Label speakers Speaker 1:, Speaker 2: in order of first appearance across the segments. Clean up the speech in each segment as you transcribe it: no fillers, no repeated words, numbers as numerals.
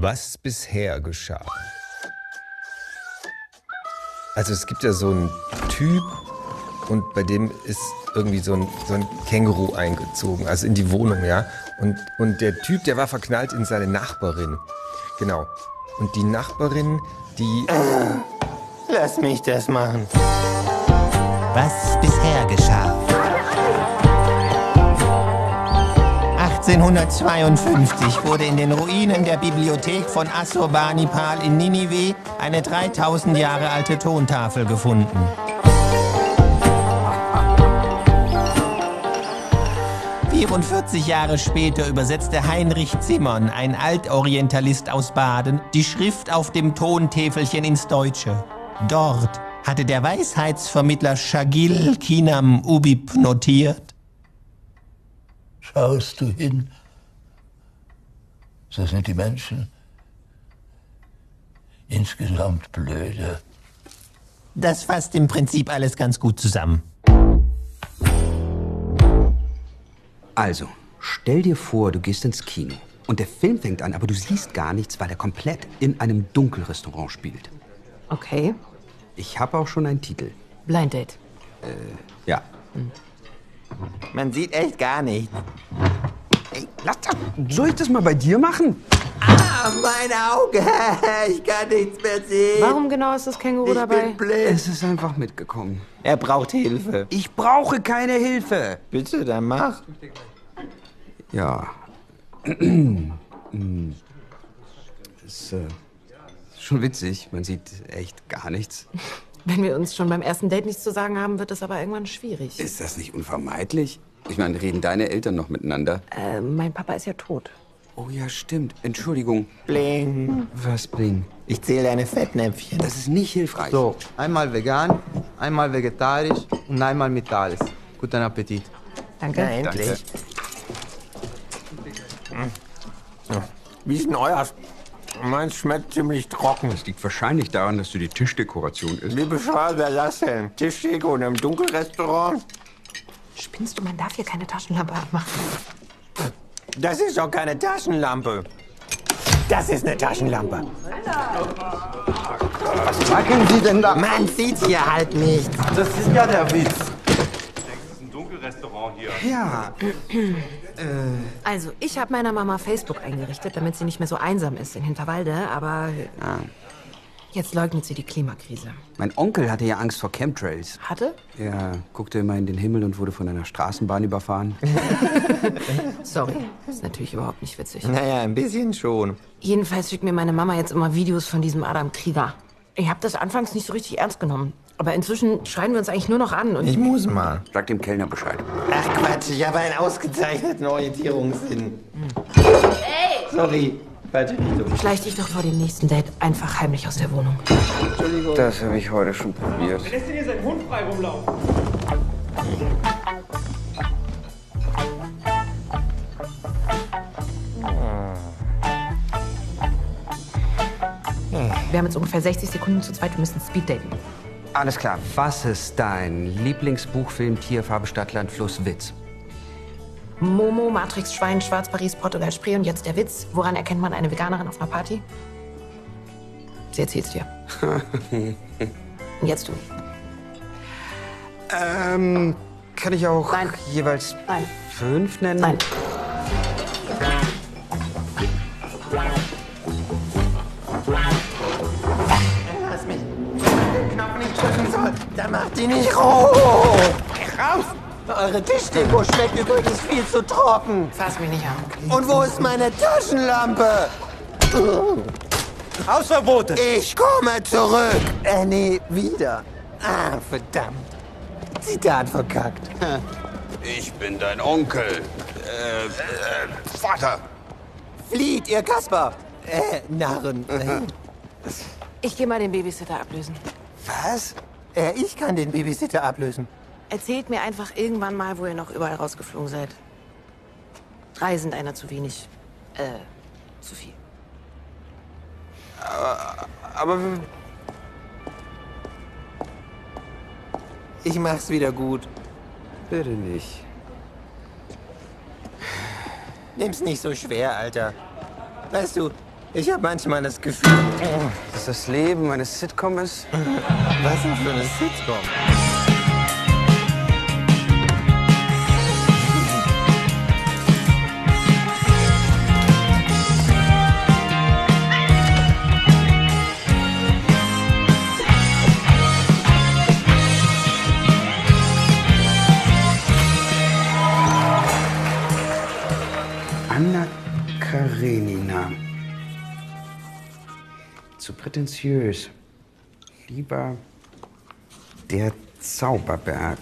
Speaker 1: Was bisher geschah. Also es gibt ja so einen Typ und bei dem ist irgendwie so ein Känguru eingezogen, also in die Wohnung, ja. Und der Typ, der war verknallt in seine Nachbarin. Genau. Und die Nachbarin, die...
Speaker 2: Lass mich das machen.
Speaker 3: Was bisher geschah. 1852 wurde in den Ruinen der Bibliothek von Assurbanipal in Ninive eine 3000 Jahre alte Tontafel gefunden. ...44 Jahre später übersetzte Heinrich Zimmern, ein Altorientalist aus Baden, die Schrift auf dem Tontäfelchen ins Deutsche. Dort hatte der Weisheitsvermittler Shagil Kinam Ubib notiert:
Speaker 4: Schaust du hin, so sind die Menschen insgesamt blöde.
Speaker 3: Das fasst im Prinzip alles ganz gut zusammen.
Speaker 5: Also, stell dir vor, du gehst ins Kino und der Film fängt an, aber du siehst gar nichts, weil er komplett in einem Dunkelrestaurant spielt.
Speaker 6: Okay.
Speaker 5: Ich habe auch schon einen Titel.
Speaker 6: Blind Date.
Speaker 5: Ja.
Speaker 3: Man sieht echt gar nichts.
Speaker 5: Ey, lass das. Soll ich das mal bei dir machen?
Speaker 3: Ah, mein Auge! Ich kann nichts mehr sehen.
Speaker 6: Warum genau ist das Känguru dabei?
Speaker 3: Ich bin blind.
Speaker 5: Es ist einfach mitgekommen.
Speaker 3: Er braucht Hilfe.
Speaker 5: Ich brauche keine Hilfe.
Speaker 3: Bitte, dann mach.
Speaker 5: Ja. Ist schon witzig. Man sieht echt gar nichts.
Speaker 6: Wenn wir uns schon beim ersten Date nichts zu sagen haben, wird es aber irgendwann schwierig.
Speaker 5: Ist das nicht unvermeidlich? Ich meine, reden deine Eltern noch miteinander?
Speaker 6: Mein Papa ist ja tot.
Speaker 5: Oh ja, stimmt. Entschuldigung.
Speaker 3: Bling.
Speaker 5: Was, Bling?
Speaker 3: Ich zähle deine Fettnäpfchen.
Speaker 5: Das ist nicht hilfreich.
Speaker 7: So, einmal vegan, einmal vegetarisch und einmal mit alles. Guten Appetit.
Speaker 6: Danke.
Speaker 3: Na, endlich. Wie ist denn euers? Meins schmeckt ziemlich trocken.
Speaker 5: Das liegt wahrscheinlich daran, dass du die Tischdekoration isst.
Speaker 3: Wie bescheuert wäre das denn? Tischdeko in einem Dunkelrestaurant?
Speaker 6: Spinnst du? Man darf hier keine Taschenlampe anmachen.
Speaker 3: Das ist doch keine Taschenlampe. Das ist eine Taschenlampe.
Speaker 7: Was machen Sie denn da?
Speaker 3: Man sieht hier halt nichts.
Speaker 7: Das ist ja der Witz.
Speaker 8: Das ist ein Dunkelrestaurant hier.
Speaker 5: Ja.
Speaker 6: Also, ich habe meiner Mama Facebook eingerichtet, damit sie nicht mehr so einsam ist in Hinterwalde, aber jetzt leugnet sie die Klimakrise.
Speaker 5: Mein Onkel hatte ja Angst vor Chemtrails.
Speaker 6: Hatte?
Speaker 5: Er guckte immer in den Himmel und wurde von einer Straßenbahn überfahren.
Speaker 6: Sorry, ist natürlich überhaupt nicht witzig.
Speaker 3: Naja, ein bisschen schon.
Speaker 6: Jedenfalls schickt mir meine Mama jetzt immer Videos von diesem Adam Krieger. Ich habe das anfangs nicht so richtig ernst genommen. Aber inzwischen schreien wir uns eigentlich nur noch an. Und
Speaker 3: Ich muss mal.
Speaker 5: Sag dem Kellner Bescheid.
Speaker 3: Ach Quatsch, ich habe einen ausgezeichneten Orientierungssinn. Hey! Sorry, falsche Richtung.
Speaker 6: schleich dich doch vor dem nächsten Date einfach heimlich aus der Wohnung.
Speaker 5: Das habe ich heute schon probiert.
Speaker 8: Lässt denn hier seinen Hund frei rumlaufen?
Speaker 6: Wir haben jetzt ungefähr 60 Sekunden zu zweit. Wir müssen Speeddaten.
Speaker 5: Alles klar. Was ist dein Lieblingsbuchfilm, Tierfarbe, Stadtland, Fluss, Witz?
Speaker 6: Momo, Matrix, Schwein, Schwarz, Paris, Portugal, Spree und jetzt der Witz. Woran erkennt man eine Veganerin auf einer Party? Sie erzählt's dir. Und jetzt du.
Speaker 5: Kann ich auch
Speaker 6: Nein.
Speaker 5: jeweils
Speaker 6: Nein.
Speaker 5: 5 nennen?
Speaker 6: Nein.
Speaker 3: Lass mich. Den Knopf nicht drücken soll, dann macht die nicht hoch. Raus! Eure Tischdeko schmeckt übrigens viel zu trocken.
Speaker 6: Fass mich nicht an.
Speaker 3: Und wo ist meine Taschenlampe?
Speaker 2: Hausverbote!
Speaker 3: Ich komme zurück. Nee, wieder. Ah, verdammt. Zitat verkackt.
Speaker 5: Ich bin dein Onkel. Vater.
Speaker 3: Flieht, ihr Kasper. Narren.
Speaker 6: Ich gehe mal den Babysitter ablösen.
Speaker 3: Was? Ich kann den Babysitter ablösen.
Speaker 6: Erzählt mir einfach irgendwann mal, wo ihr noch überall rausgeflogen seid. 3 sind einer zu wenig. Zu viel.
Speaker 5: Aber
Speaker 3: Ich mach's wieder gut.
Speaker 5: bitte nicht.
Speaker 3: Nimm's nicht so schwer, Alter. Weißt du,
Speaker 2: Ich habe manchmal das Gefühl,
Speaker 5: Dass das Leben eine Sitcom ist?
Speaker 2: was denn für eine Sitcom?
Speaker 5: Anna Karenina. Zu prätentiös. Lieber der Zauberberg.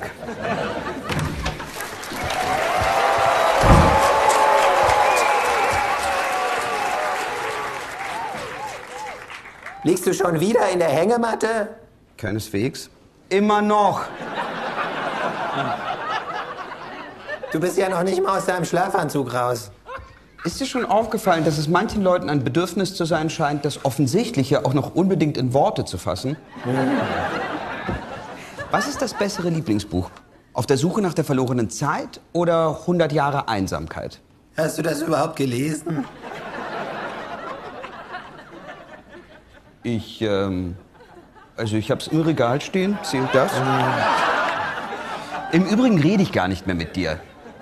Speaker 2: Liegst du schon wieder in der Hängematte?
Speaker 5: Keineswegs. Immer noch.
Speaker 2: Du bist ja noch nicht mal aus deinem Schlafanzug raus.
Speaker 5: Ist dir schon aufgefallen, dass es manchen Leuten ein Bedürfnis zu sein scheint, das Offensichtliche auch noch unbedingt in Worte zu fassen? Was ist das bessere Lieblingsbuch? Auf der Suche nach der verlorenen Zeit oder 100 Jahre Einsamkeit?
Speaker 2: Hast du das überhaupt gelesen?
Speaker 5: Ich hab's im Regal stehen. Zählt das? Im Übrigen rede ich gar nicht mehr mit dir.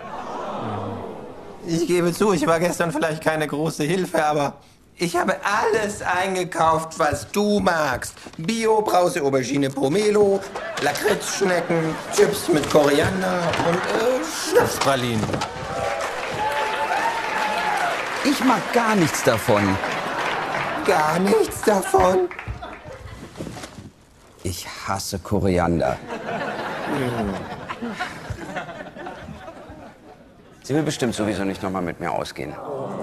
Speaker 2: Ich gebe zu, ich war gestern vielleicht keine große Hilfe, aber ich habe alles eingekauft, was du magst. Bio-Brause-Aubergine Pomelo, Lakritzschnecken, Chips mit Koriander und Schnapspralinen.
Speaker 5: Ich mag gar nichts davon.
Speaker 2: Gar nichts davon?
Speaker 5: Ich hasse Koriander. Sie will bestimmt sowieso nicht nochmal mit mir ausgehen.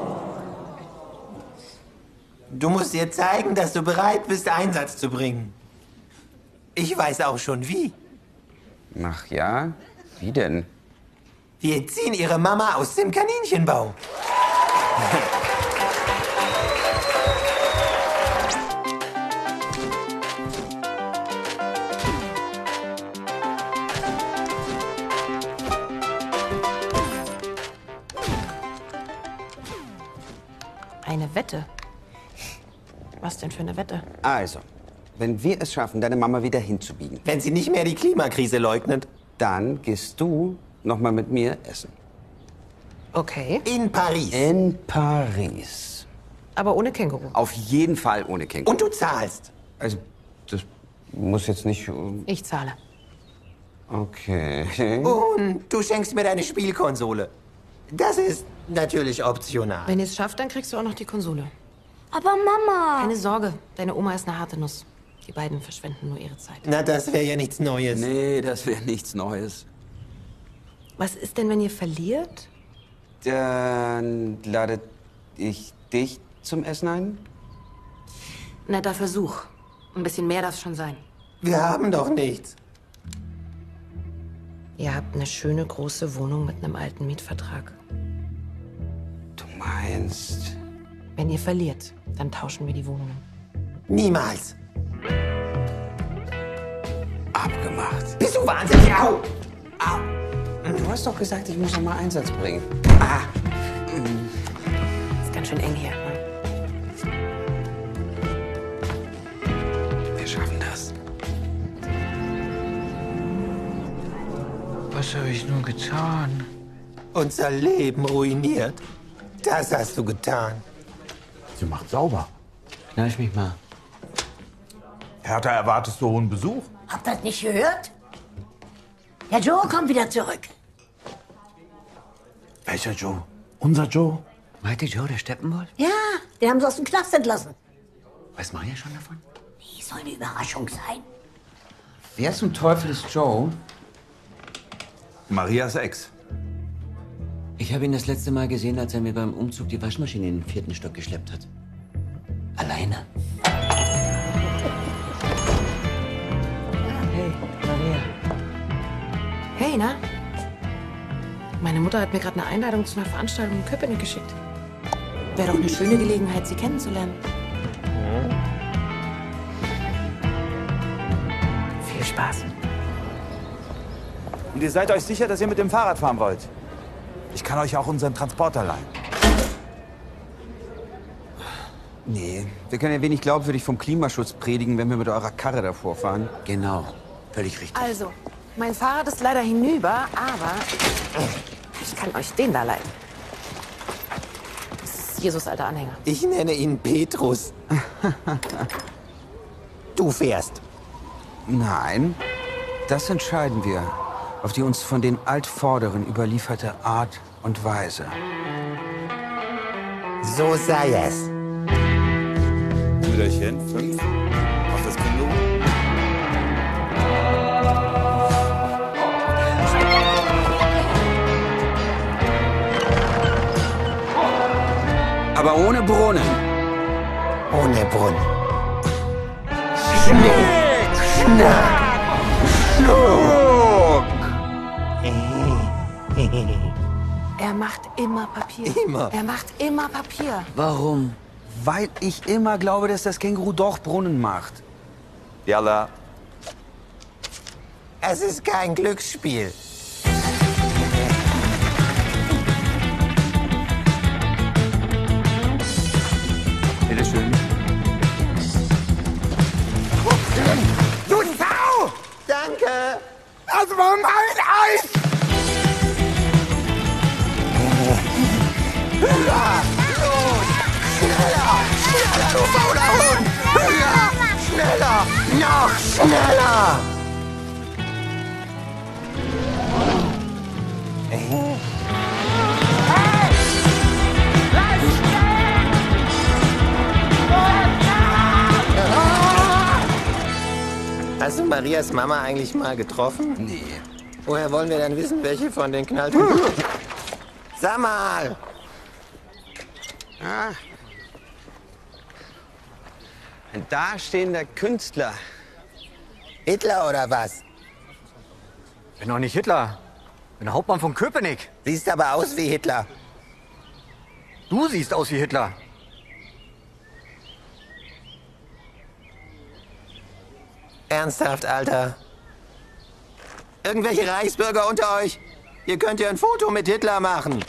Speaker 2: Du musst ihr zeigen, dass du bereit bist, Einsatz zu bringen. Ich weiß auch schon wie.
Speaker 5: Ach ja? Wie denn?
Speaker 2: Wir ziehen ihre Mama aus dem Kaninchenbau.
Speaker 6: Eine Wette? Was denn für eine Wette?
Speaker 5: Also, wenn wir es schaffen, deine Mama wieder hinzubiegen,
Speaker 2: Wenn sie nicht mehr die Klimakrise leugnet.
Speaker 5: dann gehst du nochmal mit mir essen.
Speaker 6: Okay.
Speaker 2: In Paris.
Speaker 5: In Paris.
Speaker 6: Aber ohne Känguru.
Speaker 5: Auf jeden Fall ohne Känguru.
Speaker 2: Und du zahlst.
Speaker 5: Also, das muss jetzt nicht...
Speaker 6: Ich zahle.
Speaker 5: Okay.
Speaker 2: Und du schenkst mir deine Spielkonsole. Das ist natürlich optional.
Speaker 6: Wenn ihr es schafft, dann kriegst du auch noch die Konsole.
Speaker 9: Aber Mama!
Speaker 6: Keine Sorge, deine Oma ist eine harte Nuss. Die beiden verschwenden nur ihre Zeit.
Speaker 2: Na, das wäre ja nichts Neues.
Speaker 5: Nee, das wäre nichts Neues.
Speaker 6: Was ist denn, wenn ihr verliert?
Speaker 5: Dann lade ich dich zum Essen ein?
Speaker 6: Netter Versuch. Ein bisschen mehr darf schon sein.
Speaker 2: Wir haben doch nichts.
Speaker 6: Ihr habt eine schöne große Wohnung mit einem alten Mietvertrag.
Speaker 5: Du meinst...
Speaker 6: Wenn ihr verliert, dann tauschen wir die Wohnungen.
Speaker 2: Niemals.
Speaker 5: Abgemacht.
Speaker 2: Bist du wahnsinnig? Au!
Speaker 5: Au! Du hast doch gesagt, ich muss noch mal Einsatz bringen.
Speaker 2: Ah,
Speaker 6: Ist ganz schön eng hier, ne?
Speaker 5: Wir schaffen das. Was habe ich nur getan?
Speaker 2: unser Leben ruiniert. Das hast du getan.
Speaker 10: Sie macht sauber.
Speaker 5: Kneif mich mal.
Speaker 10: Hertha, erwartest du hohen Besuch?
Speaker 9: Habt ihr das nicht gehört? Der Joe kommt wieder zurück.
Speaker 10: Welcher Joe? Unser Joe?
Speaker 5: Meinte Joe, der Steppenwolf?
Speaker 9: Ja, den haben sie aus dem Knast entlassen.
Speaker 5: Weiß Maria schon davon?
Speaker 9: Die soll eine Überraschung sein.
Speaker 5: Wer zum Teufel ist Joe?
Speaker 10: Marias Ex.
Speaker 11: Ich habe ihn das letzte Mal gesehen, als er mir beim Umzug die Waschmaschine in den 4. Stock geschleppt hat. Alleine.
Speaker 6: Hey, Maria. Hey, na? Meine Mutter hat mir gerade eine Einladung zu einer Veranstaltung in Köpenick geschickt. Wäre doch eine schöne Gelegenheit, sie kennenzulernen. Viel Spaß.
Speaker 10: Und ihr seid euch sicher, dass ihr mit dem Fahrrad fahren wollt? Ich kann euch auch unseren Transporter leihen.
Speaker 5: Nee, wir können ja wenig glaubwürdig vom Klimaschutz predigen, wenn wir mit eurer Karre davor fahren.
Speaker 11: Genau, völlig richtig.
Speaker 6: Also, mein Fahrrad ist leider hinüber, aber ich kann euch den da leihen. Das ist Jesus alter Anhänger.
Speaker 2: Ich nenne ihn Petrus. Du fährst.
Speaker 5: Nein, das entscheiden wir auf die uns von den Altvorderen überlieferte Art und Weise.
Speaker 2: So sei es.
Speaker 10: Brüderchen, 5. Auf das Känguru.
Speaker 5: Aber ohne Brunnen.
Speaker 2: Ohne Brunnen. Schnick, schnack, schnuck.
Speaker 6: Er macht immer Papier.
Speaker 2: Immer.
Speaker 6: Er macht immer Papier.
Speaker 11: Warum?
Speaker 5: Weil ich immer glaube, dass das Känguru doch Brunnen macht.
Speaker 10: Yalla.
Speaker 2: Es ist kein Glücksspiel.
Speaker 5: Bitteschön.
Speaker 2: Du Sau! Danke.
Speaker 5: Das war mein Eis!
Speaker 2: Höher! Los! Schneller! Schneller, du fauler Hund! Höher! Schneller! Noch schneller! Hast du Marias Mama eigentlich mal getroffen?
Speaker 5: Nee.
Speaker 2: Woher wollen wir dann wissen, welche von den knallt? Sag mal!
Speaker 5: Ah. Ein dastehender Künstler.
Speaker 2: Hitler oder was?
Speaker 12: Ich bin doch nicht Hitler. Ich bin der Hauptmann von Köpenick.
Speaker 2: Siehst aber aus wie Hitler.
Speaker 12: Du siehst aus wie Hitler.
Speaker 2: Ernsthaft, Alter. Irgendwelche Reichsbürger unter euch? Ihr könnt ja ein Foto mit Hitler machen.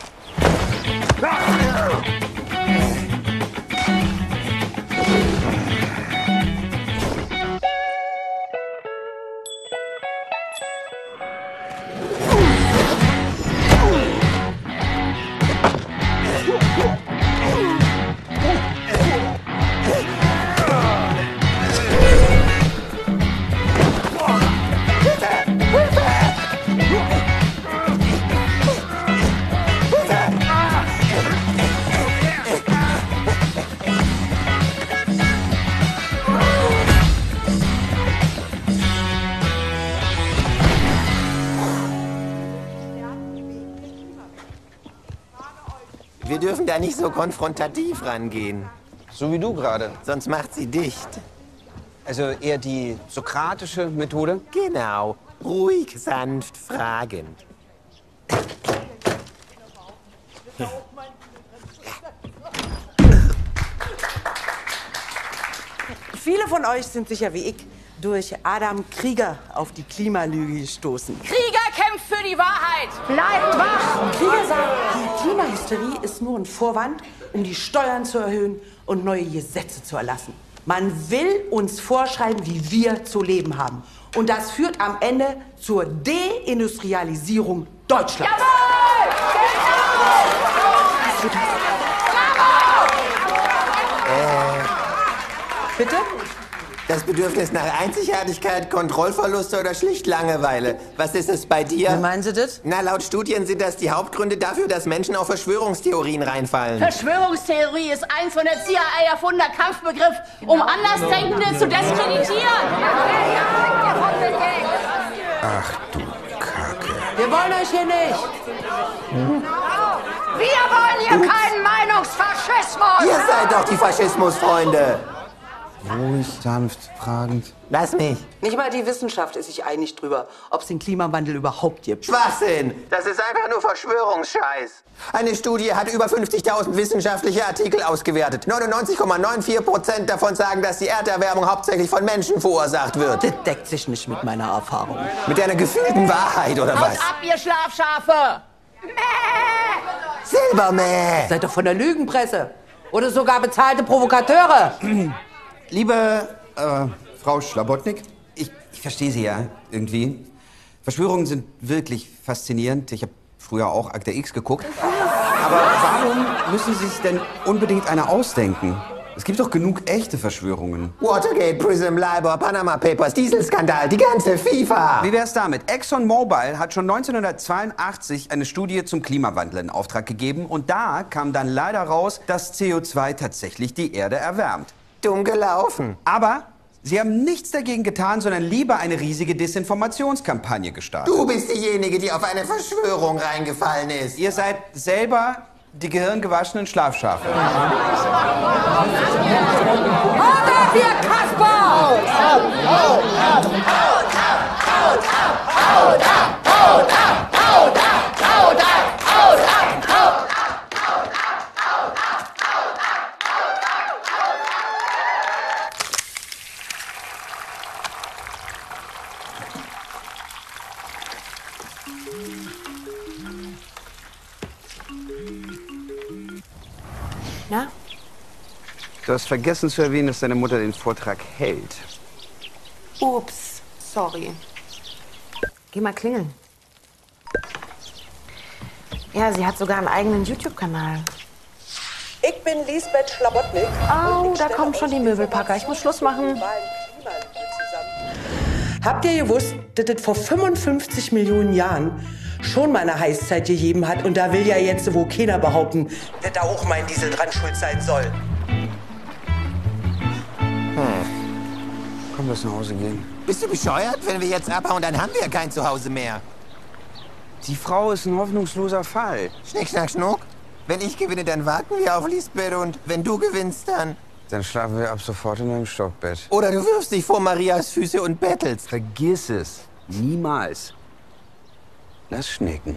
Speaker 2: Wir dürfen da nicht so konfrontativ rangehen.
Speaker 5: So wie du gerade.
Speaker 2: Sonst macht sie dicht.
Speaker 5: Also eher die sokratische Methode?
Speaker 2: Genau. Ruhig, sanft, fragend.
Speaker 13: Viele von euch sind sicher wie ich durch Adam Krieger auf die Klimalüge gestoßen.
Speaker 14: Krieger kämpft für die Wahrheit.
Speaker 13: Bleibt wach! Krieger sagt, die Klimahysterie ist nur ein Vorwand, um die Steuern zu erhöhen und neue Gesetze zu erlassen. Man will uns vorschreiben, wie wir zu leben haben. Und das führt am Ende zur Deindustrialisierung Deutschlands.
Speaker 14: Jawohl!
Speaker 13: Bitte?
Speaker 2: Das Bedürfnis nach Einzigartigkeit, Kontrollverluste oder schlicht Langeweile. Was ist es bei dir?
Speaker 13: Wie meinen Sie das?
Speaker 2: Na, laut Studien sind das die Hauptgründe dafür, dass Menschen auf Verschwörungstheorien reinfallen.
Speaker 14: Verschwörungstheorie ist ein von der CIA erfundener Kampfbegriff, um Andersdenkende zu diskreditieren.
Speaker 5: Ach du Kacke.
Speaker 13: Wir wollen euch hier nicht.
Speaker 14: Wir wollen hier keinen Meinungsfaschismus.
Speaker 2: Ihr seid doch die Faschismusfreunde.
Speaker 5: Ruhig, sanft, fragend.
Speaker 2: Lass mich.
Speaker 13: Nicht mal die Wissenschaft ist sich einig drüber, ob es den Klimawandel überhaupt gibt.
Speaker 2: Schwachsinn! Das ist einfach nur Verschwörungsscheiß. Eine Studie hat über 50.000 wissenschaftliche Artikel ausgewertet. 99,94% davon sagen, dass die Erderwärmung hauptsächlich von Menschen verursacht wird.
Speaker 13: Das deckt sich nicht mit meiner Erfahrung.
Speaker 2: Mit deiner gefühlten Wahrheit, oder
Speaker 14: Haut
Speaker 2: was?
Speaker 14: ab, ihr Schlafschafe!
Speaker 2: Silbermäh!
Speaker 13: Seid doch von der Lügenpresse. Oder sogar bezahlte Provokateure.
Speaker 5: Liebe Frau Schlabotnik, ich verstehe Sie ja irgendwie. Verschwörungen sind wirklich faszinierend. Ich habe früher auch Akte X geguckt. Aber warum müssen Sie sich denn unbedingt eine ausdenken? Es gibt doch genug echte Verschwörungen.
Speaker 2: Watergate, Prism, LIBOR, Panama Papers, Dieselskandal, die ganze FIFA.
Speaker 5: Wie wär's damit? ExxonMobil hat schon 1982 eine Studie zum Klimawandel in Auftrag gegeben. Und da kam dann leider raus, dass CO2 tatsächlich die Erde erwärmt.
Speaker 2: Dumm gelaufen.
Speaker 5: Aber Sie haben nichts dagegen getan, sondern lieber eine riesige Desinformationskampagne gestartet.
Speaker 2: Du bist diejenige, die auf eine Verschwörung reingefallen ist.
Speaker 5: Ihr seid selber die gehirngewaschenen Schlafschafe.
Speaker 13: Haut ab, ihr Kasper!
Speaker 2: Haut ab! Haut ab! Haut ab! Haut ab! Haut ab! Haut ab! Haut ab! Haut ab! Haut ab! Haut ab!
Speaker 6: Na?
Speaker 5: Du hast vergessen zu erwähnen, dass deine Mutter den Vortrag hält.
Speaker 6: Ups, sorry. Geh mal klingeln. Ja, sie hat sogar einen eigenen YouTube-Kanal.
Speaker 13: Ich bin Lisbeth Schlabotnik.
Speaker 6: Oh, da kommen schon die Möbelpacker. Ich muss Schluss machen.
Speaker 13: Habt ihr gewusst, dass es vor 55 Millionen Jahren schon mal eine Heißzeit gegeben hat? Und da will ja jetzt wohl keiner behaupten, dass da auch mein Diesel dran schuld sein soll.
Speaker 5: Komm, lass nach Hause gehen.
Speaker 2: Bist du bescheuert? Wenn wir jetzt abhauen, dann haben wir ja kein Zuhause mehr.
Speaker 5: Die Frau ist ein hoffnungsloser Fall.
Speaker 2: Schnick, schnack, schnuck. Wenn ich gewinne, dann warten wir auf Lisbeth. Und wenn du gewinnst, dann...
Speaker 5: Dann schlafen wir ab sofort in einem Stockbett.
Speaker 2: Oder du wirfst dich vor Marias Füße und bettelst.
Speaker 5: Vergiss es. Niemals. Lass schnicken.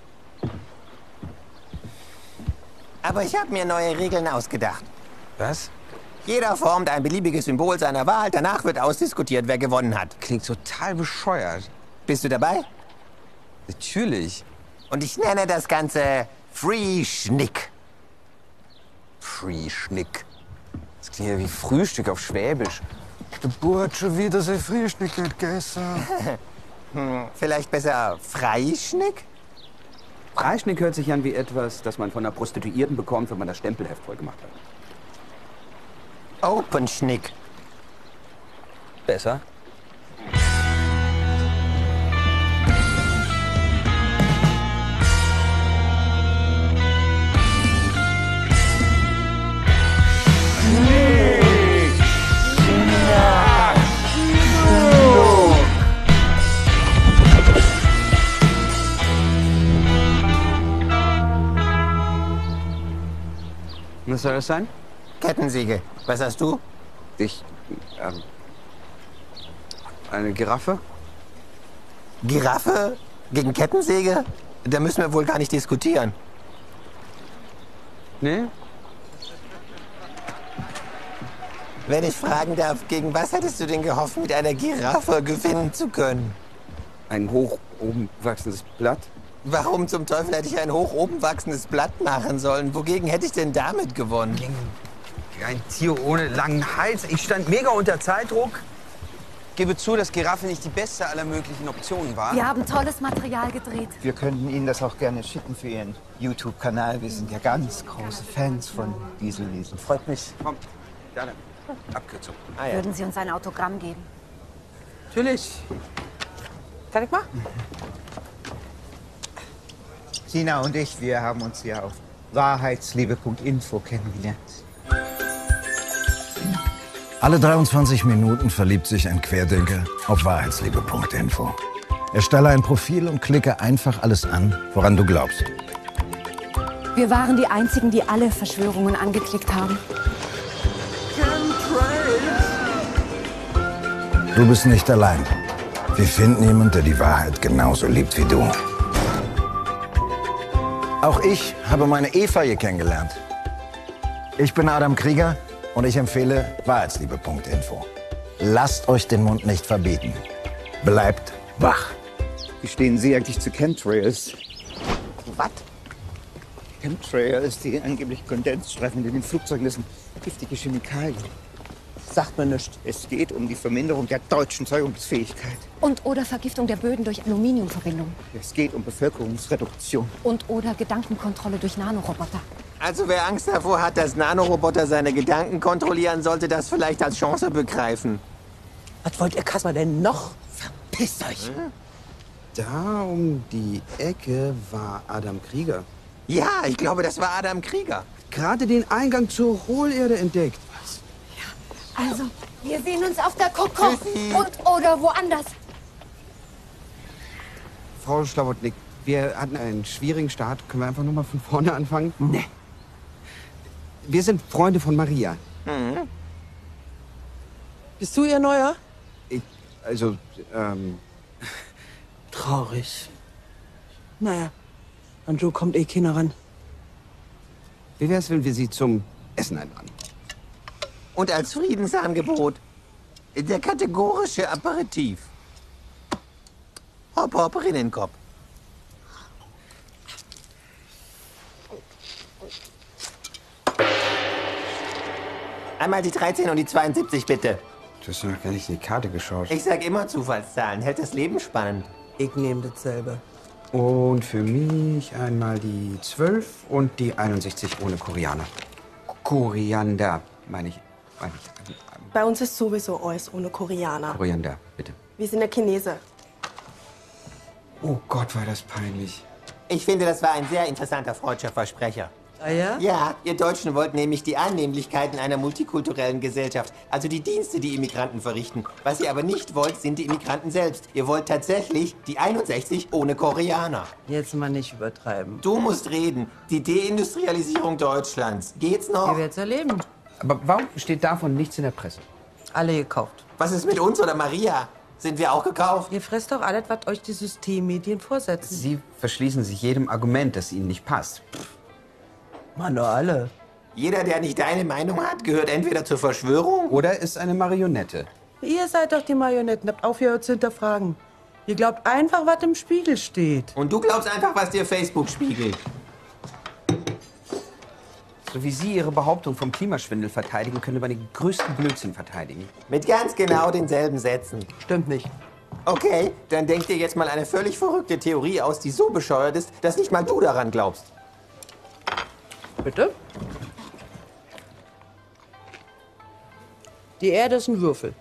Speaker 2: Aber ich habe mir neue Regeln ausgedacht.
Speaker 5: Was?
Speaker 2: Jeder formt ein beliebiges Symbol seiner Wahl. Danach wird ausdiskutiert, wer gewonnen hat.
Speaker 5: Klingt total bescheuert.
Speaker 2: Bist du dabei?
Speaker 5: Natürlich.
Speaker 2: Und ich nenne das Ganze Free Schnick.
Speaker 5: Free Schnick. Das klingt ja wie Frühstück auf Schwäbisch. Der Bub hat schon wieder sein Frühstück gegessen.
Speaker 2: Vielleicht besser Freischnick?
Speaker 5: Freischnick hört sich an wie etwas, das man von einer Prostituierten bekommt, wenn man das Stempelheft voll gemacht hat.
Speaker 2: Open Schnick.
Speaker 5: Besser? Was soll das sein?
Speaker 2: Kettensäge. Was hast du?
Speaker 5: Eine Giraffe?
Speaker 2: Giraffe gegen Kettensäge? Da müssen wir wohl gar nicht diskutieren.
Speaker 5: Nee?
Speaker 2: Wenn ich fragen darf, gegen was hättest du denn gehofft, mit einer Giraffe gewinnen zu können?
Speaker 5: Ein hoch oben wachsendes Blatt?
Speaker 2: Warum zum Teufel hätte ich ein hoch oben wachsendes Blatt machen sollen? Wogegen hätte ich denn damit gewonnen?
Speaker 5: Gegen ein Tier ohne langen Hals. Ich stand mega unter Zeitdruck. Gebe zu, dass Giraffe nicht die beste aller möglichen Optionen war.
Speaker 15: Wir haben tolles Material gedreht.
Speaker 16: Wir könnten Ihnen das auch gerne schicken für Ihren YouTube-Kanal. Wir sind ja ganz große Fans von Dieselwesen. Freut mich.
Speaker 5: Komm, gerne. Abkürzung.
Speaker 15: Würden Sie uns ein Autogramm geben?
Speaker 5: Natürlich.
Speaker 13: Kann ich mal?
Speaker 16: Tina und ich, wir haben uns hier auf wahrheitsliebe.info kennengelernt.
Speaker 17: Alle 23 Minuten verliebt sich ein Querdenker auf wahrheitsliebe.info. Erstelle ein Profil und klicke einfach alles an, woran du glaubst.
Speaker 15: Wir waren die Einzigen, die alle Verschwörungen angeklickt haben.
Speaker 17: Du bist nicht allein. Wir finden jemanden, der die Wahrheit genauso liebt wie du. Auch ich habe meine Eva hier kennengelernt. Ich bin Adam Krieger und ich empfehle wahrheitsliebe.info. Lasst euch den Mund nicht verbieten. Bleibt wach.
Speaker 16: Wie stehen Sie eigentlich zu Chemtrails?
Speaker 2: Was?
Speaker 16: Chemtrails, die angeblich Kondensstreifen in den Flugzeugen, das sind giftige Chemikalien. Sagt man nicht. Es geht um die Verminderung der deutschen Zeugungsfähigkeit.
Speaker 15: Und oder Vergiftung der Böden durch Aluminiumverbindung.
Speaker 16: Es geht um Bevölkerungsreduktion.
Speaker 15: Und oder Gedankenkontrolle durch Nanoroboter.
Speaker 2: Also wer Angst davor hat, dass Nanoroboter seine Gedanken kontrollieren, sollte das vielleicht als Chance begreifen.
Speaker 13: Was wollt ihr Kasper denn noch?
Speaker 5: Verpisst euch! Da um die Ecke war Adam Krieger.
Speaker 2: Ja, ich glaube, das war Adam Krieger.
Speaker 5: Gerade den Eingang zur Hohlerde entdeckt. Was?
Speaker 15: Also, wir sehen uns auf der Koko und oder woanders.
Speaker 5: Frau Schlabotnik, wir hatten einen schwierigen Start. Können wir einfach nur mal von vorne anfangen?
Speaker 13: Nee.
Speaker 5: Wir sind Freunde von Maria.
Speaker 2: Mhm.
Speaker 13: Bist du ihr Neuer? Traurig. Naja, an Joe kommt eh keiner ran.
Speaker 5: Wie wär's, wenn wir sie zum Essen einladen?
Speaker 2: Und als Friedensangebot der kategorische Aperitif. Hopp, hopp, Rinnenkopf. Einmal die 13 und die 72, bitte.
Speaker 5: Du hast noch gar nicht in die Karte geschaut.
Speaker 2: Ich sag immer Zufallszahlen. Hält das Leben spannend.
Speaker 13: Ich nehme dasselbe.
Speaker 5: Und für mich einmal die 12 und die 61 ohne Koriander. Koriander, meine ich.
Speaker 18: Bei uns ist sowieso alles ohne Koriander.
Speaker 5: Koriander, bitte.
Speaker 18: Wir sind ja Chinesen.
Speaker 5: Oh Gott, war das peinlich.
Speaker 2: Ich finde, das war ein sehr interessanter freudscher Versprecher.
Speaker 13: Ah ja?
Speaker 2: Ja, ihr Deutschen wollt nämlich die Annehmlichkeiten einer multikulturellen Gesellschaft, also die Dienste, die Immigranten verrichten. Was ihr aber nicht wollt, sind die Immigranten selbst. Ihr wollt tatsächlich die 61 ohne Koreaner.
Speaker 13: Jetzt mal nicht übertreiben.
Speaker 2: Du musst reden. Die Deindustrialisierung Deutschlands. Geht's noch?
Speaker 13: Ihr werdet's erleben.
Speaker 5: Aber warum steht davon nichts in der Presse?
Speaker 13: Alle gekauft.
Speaker 2: Was ist mit uns oder Maria? Sind wir auch gekauft?
Speaker 13: Ihr fresst doch alles, was euch die Systemmedien vorsetzen.
Speaker 5: Sie verschließen sich jedem Argument, das Ihnen nicht passt.
Speaker 13: Mann, doch alle.
Speaker 2: Jeder, der nicht deine Meinung hat, gehört entweder zur Verschwörung
Speaker 5: oder ist eine Marionette.
Speaker 13: Ihr seid doch die Marionetten. Habt aufgehört zu hinterfragen. Ihr glaubt einfach, was im Spiegel steht.
Speaker 2: Und du glaubst einfach, was dir Facebook spiegelt.
Speaker 5: So wie Sie Ihre Behauptung vom Klimaschwindel verteidigen, können wir den größten Blödsinn verteidigen.
Speaker 2: Mit ganz genau denselben Sätzen.
Speaker 13: Stimmt nicht.
Speaker 2: Okay, dann denk dir jetzt mal eine völlig verrückte Theorie aus, die so bescheuert ist, dass nicht mal du daran glaubst.
Speaker 13: Bitte? Die Erde ist ein Würfel.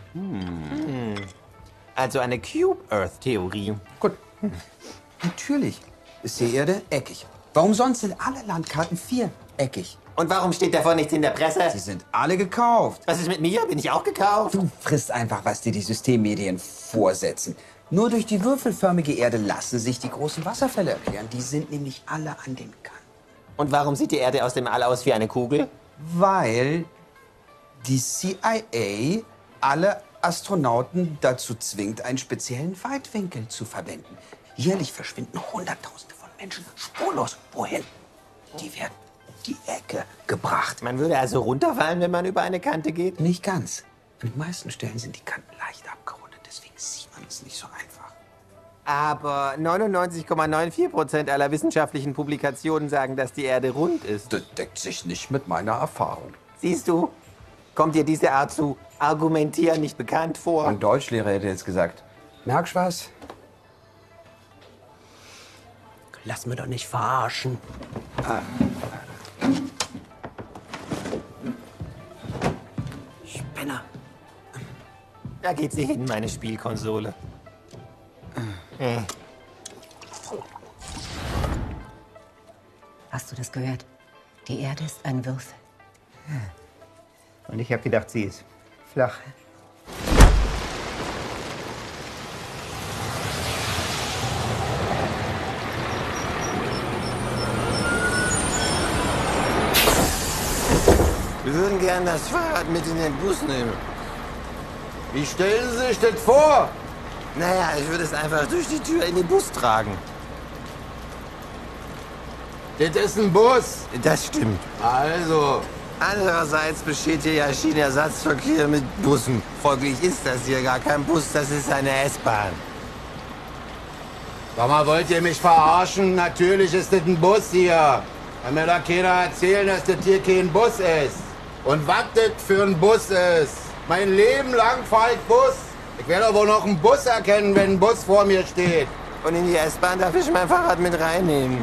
Speaker 2: Also eine Cube-Earth-Theorie.
Speaker 5: Gut. Natürlich ist die Erde eckig. Warum sonst sind alle Landkarten viereckig?
Speaker 2: Und warum steht davon nichts in der Presse?
Speaker 5: Sie sind alle gekauft.
Speaker 2: Was ist mit mir? Bin ich auch gekauft?
Speaker 5: Du frisst einfach, was dir die Systemmedien vorsetzen. Nur durch die würfelförmige Erde lassen sich die großen Wasserfälle erklären. Die sind nämlich alle an den Kanten.
Speaker 2: Und warum sieht die Erde aus dem All aus wie eine Kugel?
Speaker 5: Weil die CIA alle Astronauten dazu zwingt, einen speziellen Weitwinkel zu verwenden. Jährlich verschwinden Hunderttausende von Menschen spurlos. Wohin? Die werden um die Ecke gebracht.
Speaker 2: Man würde also runterfallen, wenn man über eine Kante geht?
Speaker 5: Nicht ganz. An den meisten Stellen sind die Kanten leicht abgerundet, deswegen sieht man es nicht so einfach.
Speaker 2: Aber 99,94% aller wissenschaftlichen Publikationen sagen, dass die Erde rund ist.
Speaker 5: Das deckt sich nicht mit meiner Erfahrung.
Speaker 2: Siehst du? Kommt dir diese Art zu argumentieren nicht bekannt vor?
Speaker 5: Ein Deutschlehrer hätte jetzt gesagt, merkst du was?
Speaker 13: Lass mir doch nicht verarschen. Spinner.
Speaker 2: Da geht sie hin, meine Spielkonsole.
Speaker 9: Hast du das gehört? Die Erde ist ein Würfel.
Speaker 16: Und ich habe gedacht, sie ist flach.
Speaker 2: Wir würden gern das Fahrrad mit in den Bus nehmen.
Speaker 17: Wie stellen Sie sich das vor?
Speaker 2: Naja, ich würde es einfach durch die Tür in den Bus tragen.
Speaker 17: Das ist ein Bus.
Speaker 2: Das stimmt.
Speaker 17: Also.
Speaker 2: Andererseits besteht hier ja Schienenersatzverkehr mit Bussen. Folglich ist das hier gar kein Bus, das ist eine S-Bahn.
Speaker 17: Sag mal, wollt ihr mich verarschen? Natürlich ist das ein Bus hier. Kann mir doch keiner erzählen, dass das hier kein Bus ist. Und was das für ein Bus ist. Mein Leben lang fahre ich Bus. Ich werde aber noch einen Bus erkennen, wenn ein Bus vor mir steht.
Speaker 2: Und in die S-Bahn darf ich mein Fahrrad mit reinnehmen.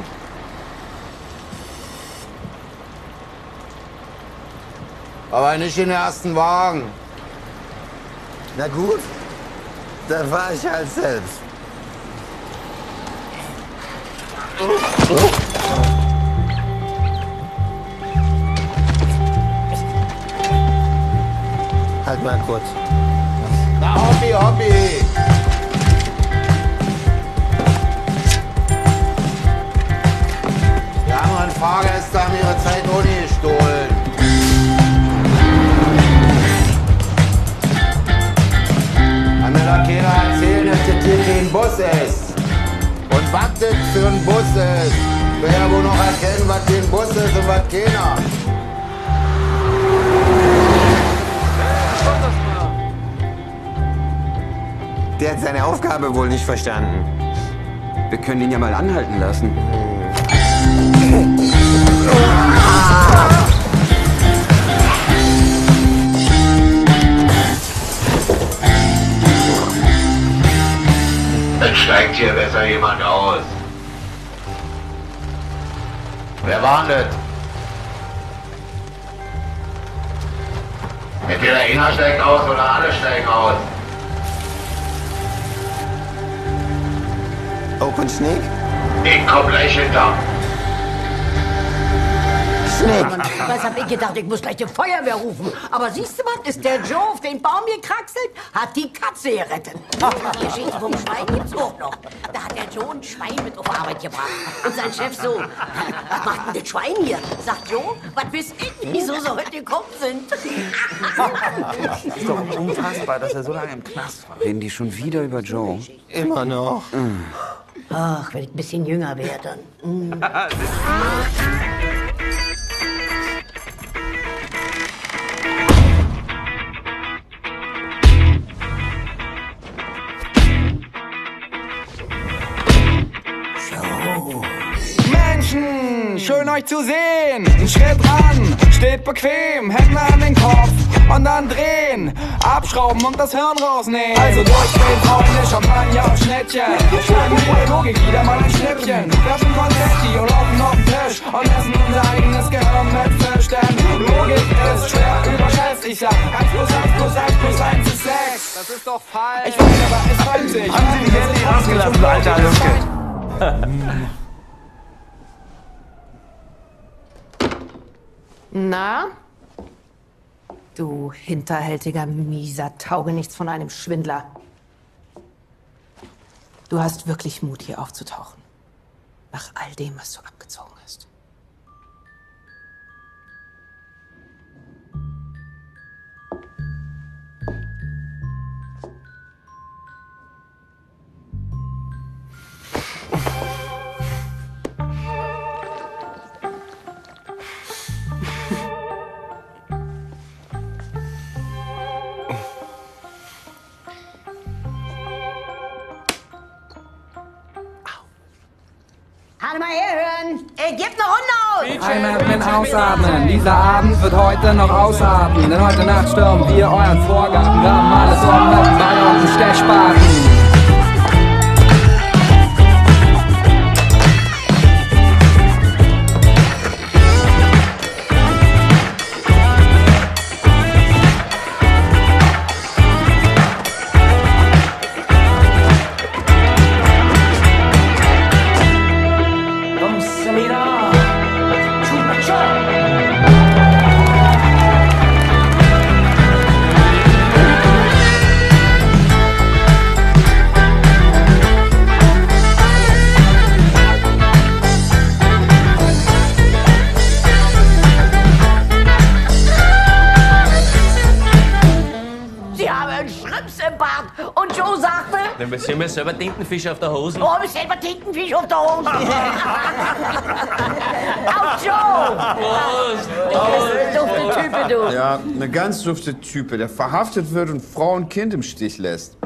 Speaker 17: Aber nicht in den ersten Wagen.
Speaker 2: Na gut, dann fahr ich halt selbst. Halt mal kurz.
Speaker 17: Na, Hobby, Hobby. Die anderen Fahrgäste haben ihre Zeit ohne gestohlen. Kann mir doch keiner erzählen, dass das hier kein Bus ist. Und was das für ein Bus ist. Ich will ja wohl noch erkennen, was kein Bus ist und was keiner.
Speaker 2: Der hat seine Aufgabe wohl nicht verstanden.
Speaker 5: Wir können ihn ja mal anhalten lassen.
Speaker 17: Dann steigt hier besser jemand aus. Wer war denn das? Entweder einer steigt aus oder alle steigen aus.
Speaker 2: Open Sneak?
Speaker 17: Ich komm gleich hinter.
Speaker 9: Schnick. Was hab ich gedacht, ich muss gleich die Feuerwehr rufen. Aber siehst du was, ist der Joe auf den Baum gekraxelt, hat die Katze gerettet. Die Geschichte vom Schwein gibt's auch noch. Da hat der Joe ein Schwein mit auf Arbeit gebracht. Und sein Chef so, was macht denn das Schwein hier? Sagt Joe, was weiß ich, wieso sie heute gekommen sind.
Speaker 5: Ist doch unfassbar, dass er so lange im Knast war. Reden die schon wieder über Joe?
Speaker 2: Immer noch.
Speaker 9: Ach, wenn ich ein bisschen jünger wäre dann.
Speaker 19: Menschen, schön euch zu sehen. Ein Schritt ran, steht bequem, Hände an den Kopf und dann drehen. Abschrauben und das Hirn rausnehmen. Also durchdrehen, Freunde, Champagner auf Schnittchen. Schlagen in der Logik wieder mal ein Schnippchen. Werfen Konfetti und laufen auf den Tisch und essen unser eigenes Gehirn mit Fisch. Denn Logik ist schwer überschätzt. Ich sag 1 plus 1 plus 1 plus 1 ist 6. Das ist doch falsch. Ich weiß, aber es reimt sich.
Speaker 12: Haben Sie die Handy rausgelassen, du alter Lücke?
Speaker 6: Na? Du hinterhältiger, mieser Taugenichts von einem Schwindler. Du hast wirklich Mut, hier aufzutauchen. Nach all dem, was du abgezogen hast.
Speaker 9: Halt mal herhören, ich geb eine Runde aus.
Speaker 19: Einatmen, ausatmen. Dieser Abend wird heute noch ausatmen. Denn heute Nacht stürmen wir euren Vorgarten. Wir haben alles um mit Ball und Stechspaten.
Speaker 9: Und Joe sagte,
Speaker 20: Dann bist du mir selber Tintenfisch auf der Hose.
Speaker 9: oh, ich selber Tintenfisch auf der Hose. Auf Joe!
Speaker 20: Prost!
Speaker 9: Dufte Type, du.
Speaker 21: Ja, eine ganz dufte Type, der verhaftet wird und Frau und Kind im Stich lässt.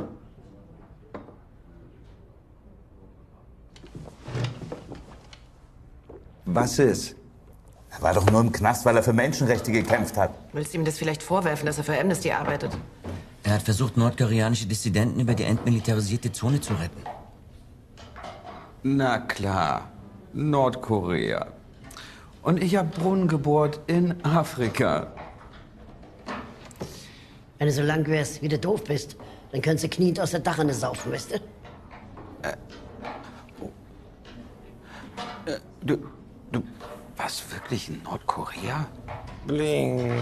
Speaker 5: Was ist?
Speaker 10: Er war doch nur im Knast, weil er für Menschenrechte gekämpft hat.
Speaker 6: Willst du ihm das vielleicht vorwerfen, dass er für Amnesty arbeitet?
Speaker 11: Er hat versucht, nordkoreanische Dissidenten über die entmilitarisierte Zone zu retten.
Speaker 5: Na klar, Nordkorea. Und ich habe Brunnen gebohrt in Afrika.
Speaker 9: Wenn du so lang wärst, wie du doof bist, dann könntest du kniend aus der Dachrinne saufen, weißt du?
Speaker 5: Du warst wirklich in Nordkorea?
Speaker 2: Bling.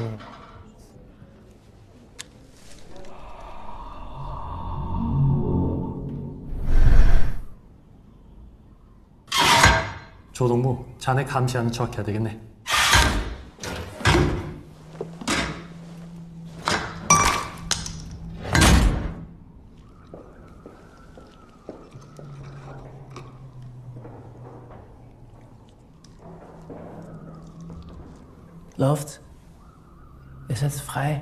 Speaker 1: 조동무, 자네 감시하는 척 해야 되겠네.
Speaker 20: Läuft's? Ist jetzt frei.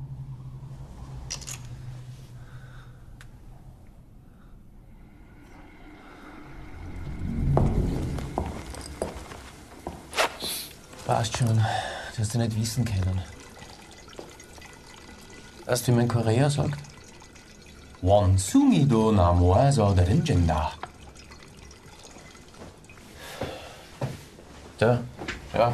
Speaker 20: Passt schon. Du hast ja nicht wissen können. Weißt du, wie man in Korea sagt? 원숭이도 나무에서 내린다. Da, ja.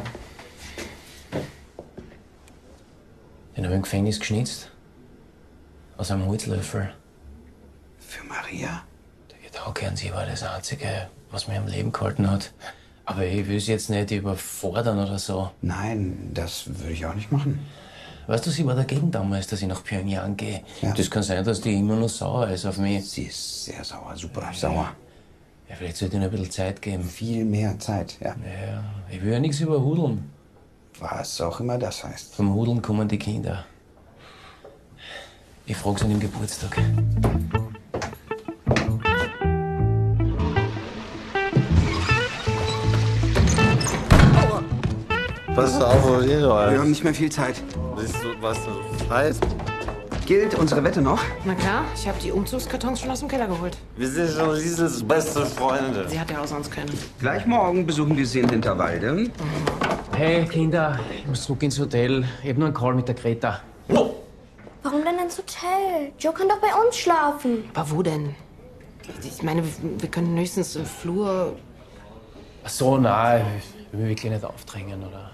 Speaker 20: Den hab ich im Gefängnis geschnitzt. Aus einem Holzlöffel.
Speaker 5: Für Maria?
Speaker 20: Der Gedanke an sie war das Einzige, was mir am Leben gehalten hat. Aber ich will sie jetzt nicht überfordern oder so.
Speaker 5: Nein, das würde ich auch nicht machen.
Speaker 20: Weißt du, sie war dagegen damals, dass ich nach Pyongyang gehe.
Speaker 5: Ja.
Speaker 20: Das kann sein, dass die immer noch sauer ist auf mich.
Speaker 5: Sie ist sehr sauer, super sauer.
Speaker 20: Ja, vielleicht sollte ich ihr ein bisschen Zeit geben.
Speaker 5: Viel mehr Zeit, ja.
Speaker 20: Ja, ich will ja nichts überhudeln.
Speaker 5: Was auch immer das heißt.
Speaker 20: Vom Hudeln kommen die Kinder. Ich frage sie an dem Geburtstag.
Speaker 2: Pass auf, wo wir
Speaker 5: Wir haben nicht mehr viel Zeit.
Speaker 2: Siehst du, was das heißt?
Speaker 5: Gilt unsere Wette noch?
Speaker 6: Na klar, ich habe die Umzugskartons schon aus dem Keller geholt.
Speaker 2: Wir sind schon Liesels beste Freunde.
Speaker 6: Sie hat ja auch sonst keine.
Speaker 5: Gleich morgen besuchen wir sie in Hinterwalde.
Speaker 20: Hey, Kinder, ich muss zurück ins Hotel. Ich hab nur einen Call mit der Greta.
Speaker 22: Warum denn ins Hotel? Joe kann doch bei uns schlafen.
Speaker 6: Aber wo denn? Ich meine, wir können höchstens im Flur.
Speaker 20: Ach so, nein, ich will mich wirklich nicht aufdrängen, oder?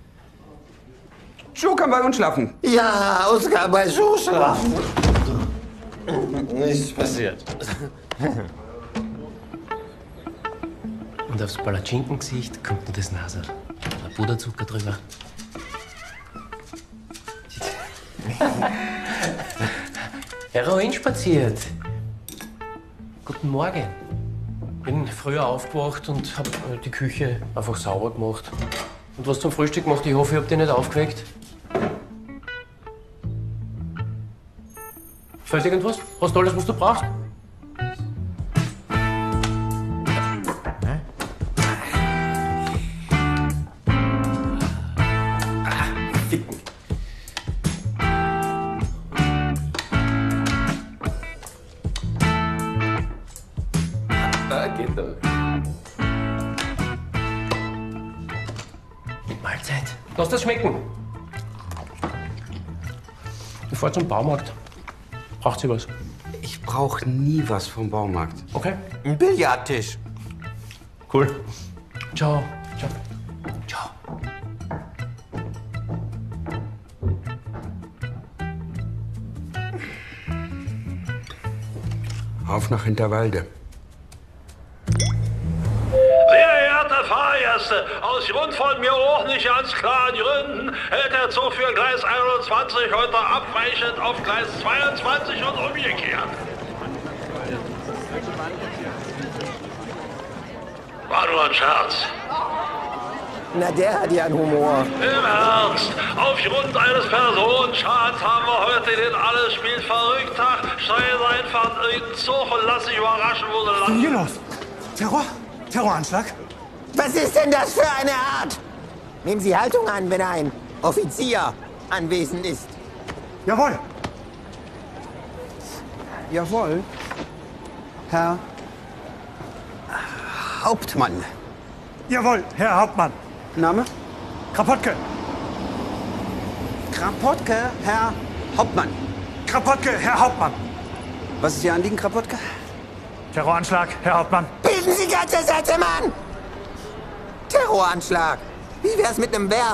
Speaker 5: Joe kann bei uns schlafen.
Speaker 2: Ja, Oskar bei Joe schlafen. Nichts passiert.
Speaker 20: Und aufs Palatschinkengesicht kommt nur das Nasel. Ein Puderzucker drüber. Heroin spaziert. Guten Morgen. Bin früher aufgewacht und hab die Küche einfach sauber gemacht. Und was zum Frühstück gemacht? Ich hoffe, ich hab dich nicht aufgeweckt. Fällt irgendwas? Hast du alles, was du brauchst? Ficken. Geht doch. Mahlzeit. Lass das schmecken. Ich fahr zum Baumarkt. Braucht sie was?
Speaker 5: Ich brauche nie was vom Baumarkt.
Speaker 20: Okay.
Speaker 2: Ein Billardtisch.
Speaker 20: Cool. Ciao. Ciao. Ciao.
Speaker 5: Auf nach Hinterwalde.
Speaker 23: Sehr geehrte Fahrgäste, aus Grund von mir auch nicht ganz klaren Gründen hält der Zug für Gleis 21 heute abweichend auf Gleis 22 und umgekehrt. War nur ein Scherz.
Speaker 2: Na, der hat ja einen Humor.
Speaker 23: Im Ernst, aufgrund eines Personenschadens haben wir heute den Alles spielt verrückt Tag. Steigen einfach in irgendeinen Zug und lass dich überraschen, wo sie
Speaker 24: Was ist
Speaker 23: landen.
Speaker 24: denn hier los? Terror? Terroranschlag?
Speaker 3: Was ist denn das für eine Art? Nehmen Sie Haltung an, wenn ein Offizier anwesend ist.
Speaker 24: Jawohl.
Speaker 5: Jawohl. Herr Hauptmann.
Speaker 24: Jawohl, Herr Hauptmann.
Speaker 5: Name?
Speaker 24: Krapotke!
Speaker 5: Krapotke, Herr Hauptmann.
Speaker 24: Krapotke, Herr Hauptmann!
Speaker 5: Was ist Ihr Anliegen, Krapotke?
Speaker 24: Terroranschlag, Herr Hauptmann.
Speaker 2: Bilden Sie ganze Sätze, Mann! Terroranschlag. Wie wär's mit einem Verb?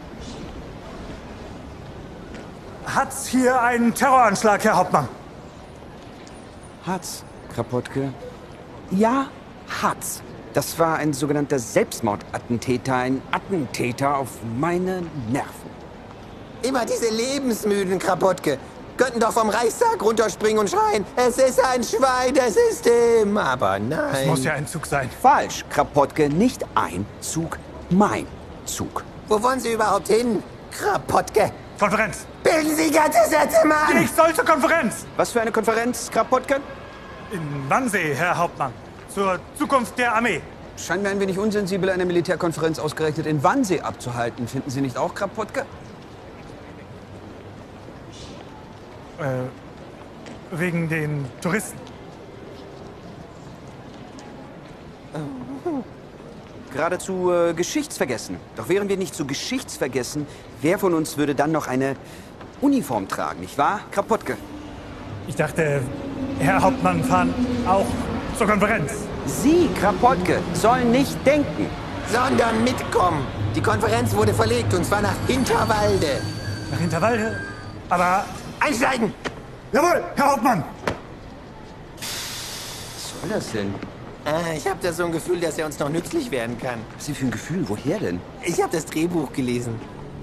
Speaker 24: Hat's hier einen Terroranschlag, Herr Hauptmann?
Speaker 5: Hat's, Krapotke? Ja, hat's. Das war ein sogenannter Selbstmordattentäter, ein Attentäter auf meine Nerven.
Speaker 2: Immer diese lebensmüden Krapotke. Könnten doch vom Reichstag runterspringen und schreien, es ist ein Schwein des System. Aber nein.
Speaker 24: Es muss ja ein Zug sein.
Speaker 5: Falsch, Krapotke, nicht ein Zug, mein Zug.
Speaker 2: Wo wollen Sie überhaupt hin, Krapotke?
Speaker 24: Konferenz.
Speaker 2: Bilden Sie ganze Sätze, Mann!
Speaker 24: Ich soll zur Konferenz.
Speaker 5: Was für eine Konferenz, Krapotke?
Speaker 24: In Wannsee, Herr Hauptmann. Zur Zukunft der Armee.
Speaker 5: Scheint mir ein wenig unsensibel, eine Militärkonferenz ausgerechnet in Wannsee abzuhalten. Finden Sie nicht auch, Krapotke?
Speaker 24: Wegen den Touristen.
Speaker 5: Geradezu geschichtsvergessen. Doch wären wir nicht so geschichtsvergessen, wer von uns würde dann noch eine Uniform tragen, nicht wahr, Krapotke?
Speaker 24: Ich dachte, Herr Hauptmann fahren auch zur Konferenz.
Speaker 5: Sie, Krapotke, sollen nicht denken.
Speaker 2: Sondern mitkommen. Die Konferenz wurde verlegt, und zwar nach Hinterwalde.
Speaker 24: Nach Hinterwalde? Aber...
Speaker 2: Einsteigen!
Speaker 24: Jawohl, Herr Hauptmann!
Speaker 5: Was soll das denn?
Speaker 2: Ich habe da so ein Gefühl, dass er uns noch nützlich werden kann.
Speaker 5: Was ist für ein Gefühl? Woher denn?
Speaker 2: Ich habe das Drehbuch gelesen.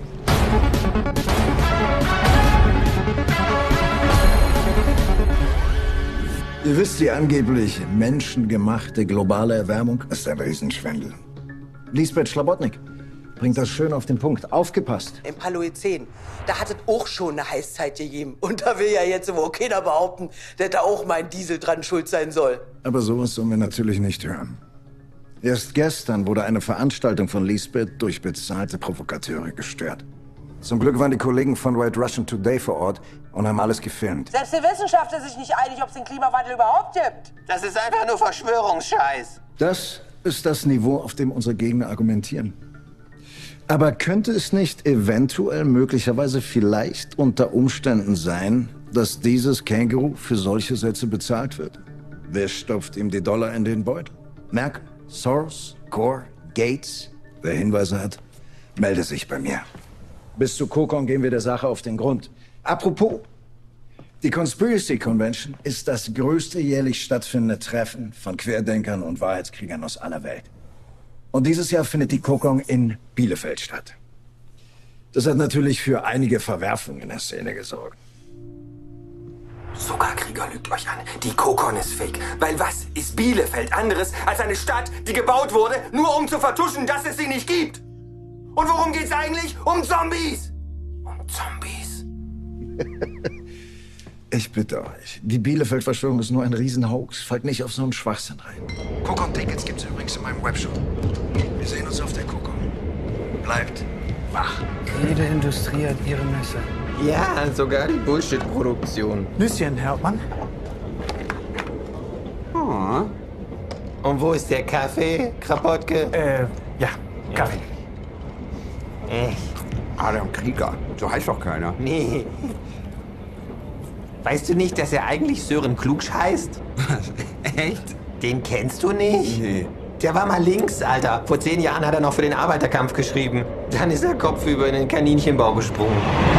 Speaker 17: Ihr wisst, die angeblich menschengemachte globale Erwärmung ist ein Riesenschwindel. Lisbeth Schlabotnik bringt das schön auf den Punkt. Aufgepasst.
Speaker 13: Im Paläozän, da hat es auch schon eine Heißzeit gegeben. Und da will ja jetzt wohl keiner behaupten, dass da auch mein Diesel dran schuld sein soll.
Speaker 17: Aber sowas sollen wir natürlich nicht hören. Erst gestern wurde eine Veranstaltung von Lisbeth durch bezahlte Provokateure gestört. Zum Glück waren die Kollegen von White Russian Today vor Ort und haben alles gefilmt.
Speaker 13: Selbst die Wissenschaft ist sich nicht einig, ob es den Klimawandel überhaupt gibt.
Speaker 2: Das ist einfach nur Verschwörungsscheiß.
Speaker 17: Das ist das Niveau, auf dem unsere Gegner argumentieren. Aber könnte es nicht eventuell, möglicherweise, vielleicht unter Umständen sein, dass dieses Känguru für solche Sätze bezahlt wird? Wer stopft ihm die Dollar in den Beutel? Merkel, Soros, Gore, Gates? Wer Hinweise hat, melde sich bei mir. Bis zu Kokon gehen wir der Sache auf den Grund. Apropos, die Conspiracy Convention ist das größte jährlich stattfindende Treffen von Querdenkern und Wahrheitskriegern aus aller Welt. Und dieses Jahr findet die Kokon in Bielefeld statt. Das hat natürlich für einige Verwerfungen in der Szene gesorgt.
Speaker 2: Sogar Krieger lügt euch an. Die Kokon ist fake. Weil was ist Bielefeld anderes als eine Stadt, die gebaut wurde, nur um zu vertuschen, dass es sie nicht gibt? Und worum geht's eigentlich? Um Zombies! Um Zombies.
Speaker 17: Ich bitte euch, die Bielefeld-Verschwörung ist nur ein Riesenhoax. Fallt nicht auf so einen Schwachsinn rein. Kokon-Tickets gibt's übrigens in meinem Webshop. Wir sehen uns auf der Kokon. Bleibt wach.
Speaker 24: Jede Industrie hat ihre Messe.
Speaker 2: Ja, sogar die Bullshit-Produktion.
Speaker 24: Nüsschen, Herr Hauptmann.
Speaker 2: Oh. Und wo ist der Kaffee, Krapotke?
Speaker 24: Ja, Kaffee.
Speaker 5: Adam Krieger, so heißt doch keiner.
Speaker 2: Nee. Weißt du nicht, dass er eigentlich Sören Klugsch heißt?
Speaker 5: Echt?
Speaker 2: Den kennst du nicht?
Speaker 5: Nee.
Speaker 2: Der war mal links, Alter. Vor 10 Jahren hat er noch für den Arbeiterkampf geschrieben. Dann ist er kopfüber in den Kaninchenbau gesprungen.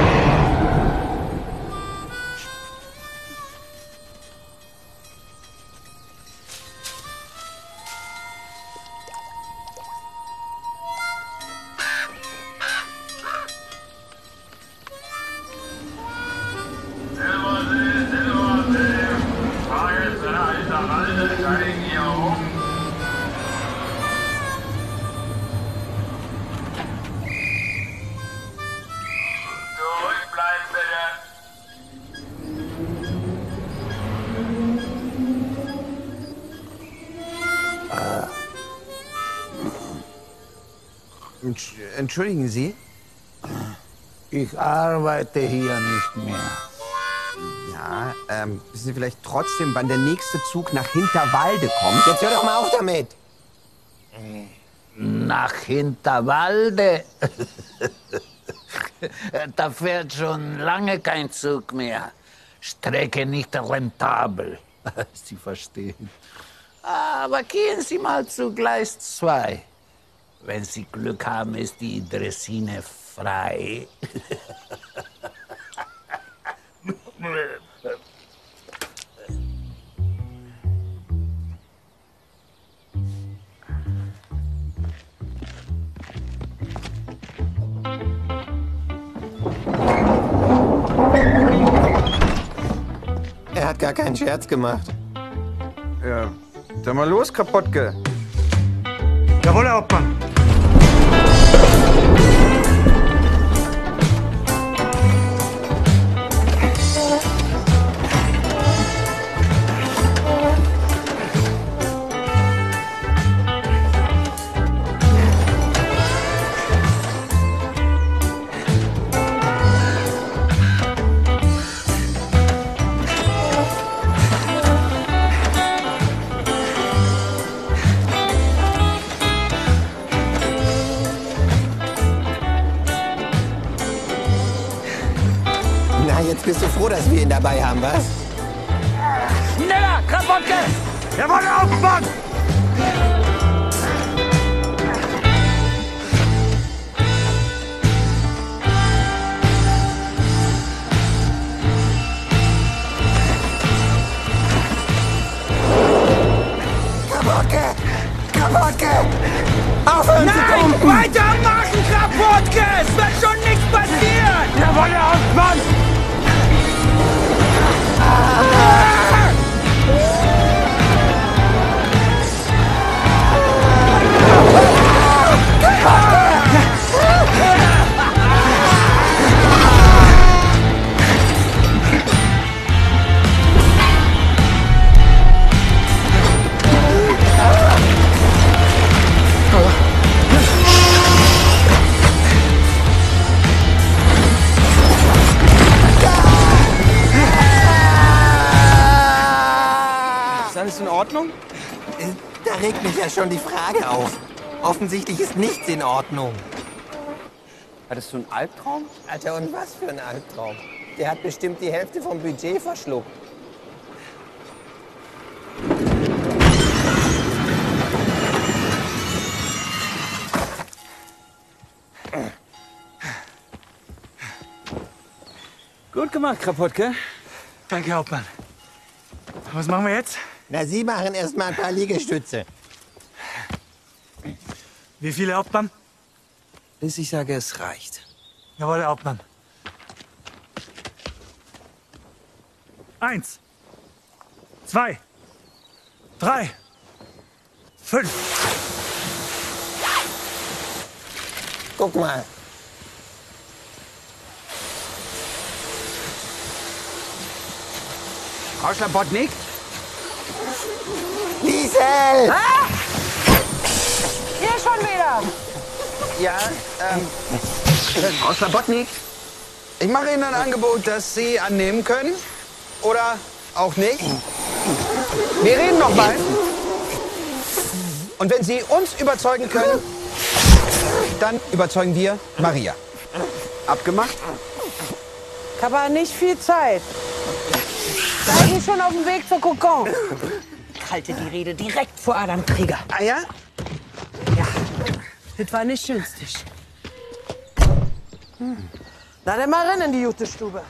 Speaker 5: Entschuldigen Sie?
Speaker 16: Ich arbeite hier nicht mehr.
Speaker 5: Ja, wissen Sie vielleicht trotzdem, wann der nächste Zug nach Hinterwalde kommt?
Speaker 2: Jetzt hör doch mal auf damit.
Speaker 4: Nach Hinterwalde. Da fährt schon lange kein Zug mehr. Strecke nicht rentabel. Sie verstehen. Aber gehen Sie mal zu Gleis 2. Wenn Sie Glück haben, ist die Dressine frei.
Speaker 2: Er hat gar keinen Scherz gemacht.
Speaker 21: Ja, dann mal los, Krapottke.
Speaker 24: Jawohl, Herr Hauptmann.
Speaker 2: Na, jetzt bist du froh, dass wir ihn dabei haben, was?
Speaker 4: Schneller, Krapottke!
Speaker 24: Jawohl, Herr Hauptmann!
Speaker 2: Krapottke! Krapottke! Aufhören zu
Speaker 19: Nein!
Speaker 2: pumpen!
Speaker 19: Weitermachen, Krapottke! Es wird schon nichts passieren!
Speaker 24: Jawohl, Herr Hauptmann!
Speaker 5: Ist alles in Ordnung?
Speaker 2: Da regt mich ja schon die Frage auf. Offensichtlich ist nichts in Ordnung.
Speaker 5: Hattest du einen Albtraum?
Speaker 2: Alter, und was für ein Albtraum. Der hat bestimmt die Hälfte vom Budget verschluckt.
Speaker 19: Gut gemacht, Krapottke.
Speaker 24: Danke, Hauptmann. Was machen wir jetzt?
Speaker 2: Na, Sie machen erst mal ein paar Liegestütze.
Speaker 24: Wie viele, Hauptmann?
Speaker 5: Bis ich sage, es reicht.
Speaker 24: Jawohl, Herr Hauptmann. 1, 2, 3, 5.
Speaker 2: Guck mal.
Speaker 5: Frau Schlabotnik?
Speaker 2: Liesel!
Speaker 13: Ah! Hier schon wieder!
Speaker 5: Ja, Frau Schlabotnik? Ich mache Ihnen ein Angebot, das Sie annehmen können. Oder auch nicht. Wir reden noch mal. Und wenn Sie uns überzeugen können, dann überzeugen wir Maria. Abgemacht?
Speaker 13: Ich habe nicht viel Zeit. Seid ihr schon auf dem Weg zur Kokon? Ich halte die Rede direkt vor Adam Krieger.
Speaker 5: Ah ja?
Speaker 13: Ja, das war nicht günstig. Na, dann mal rein in die gute Stube.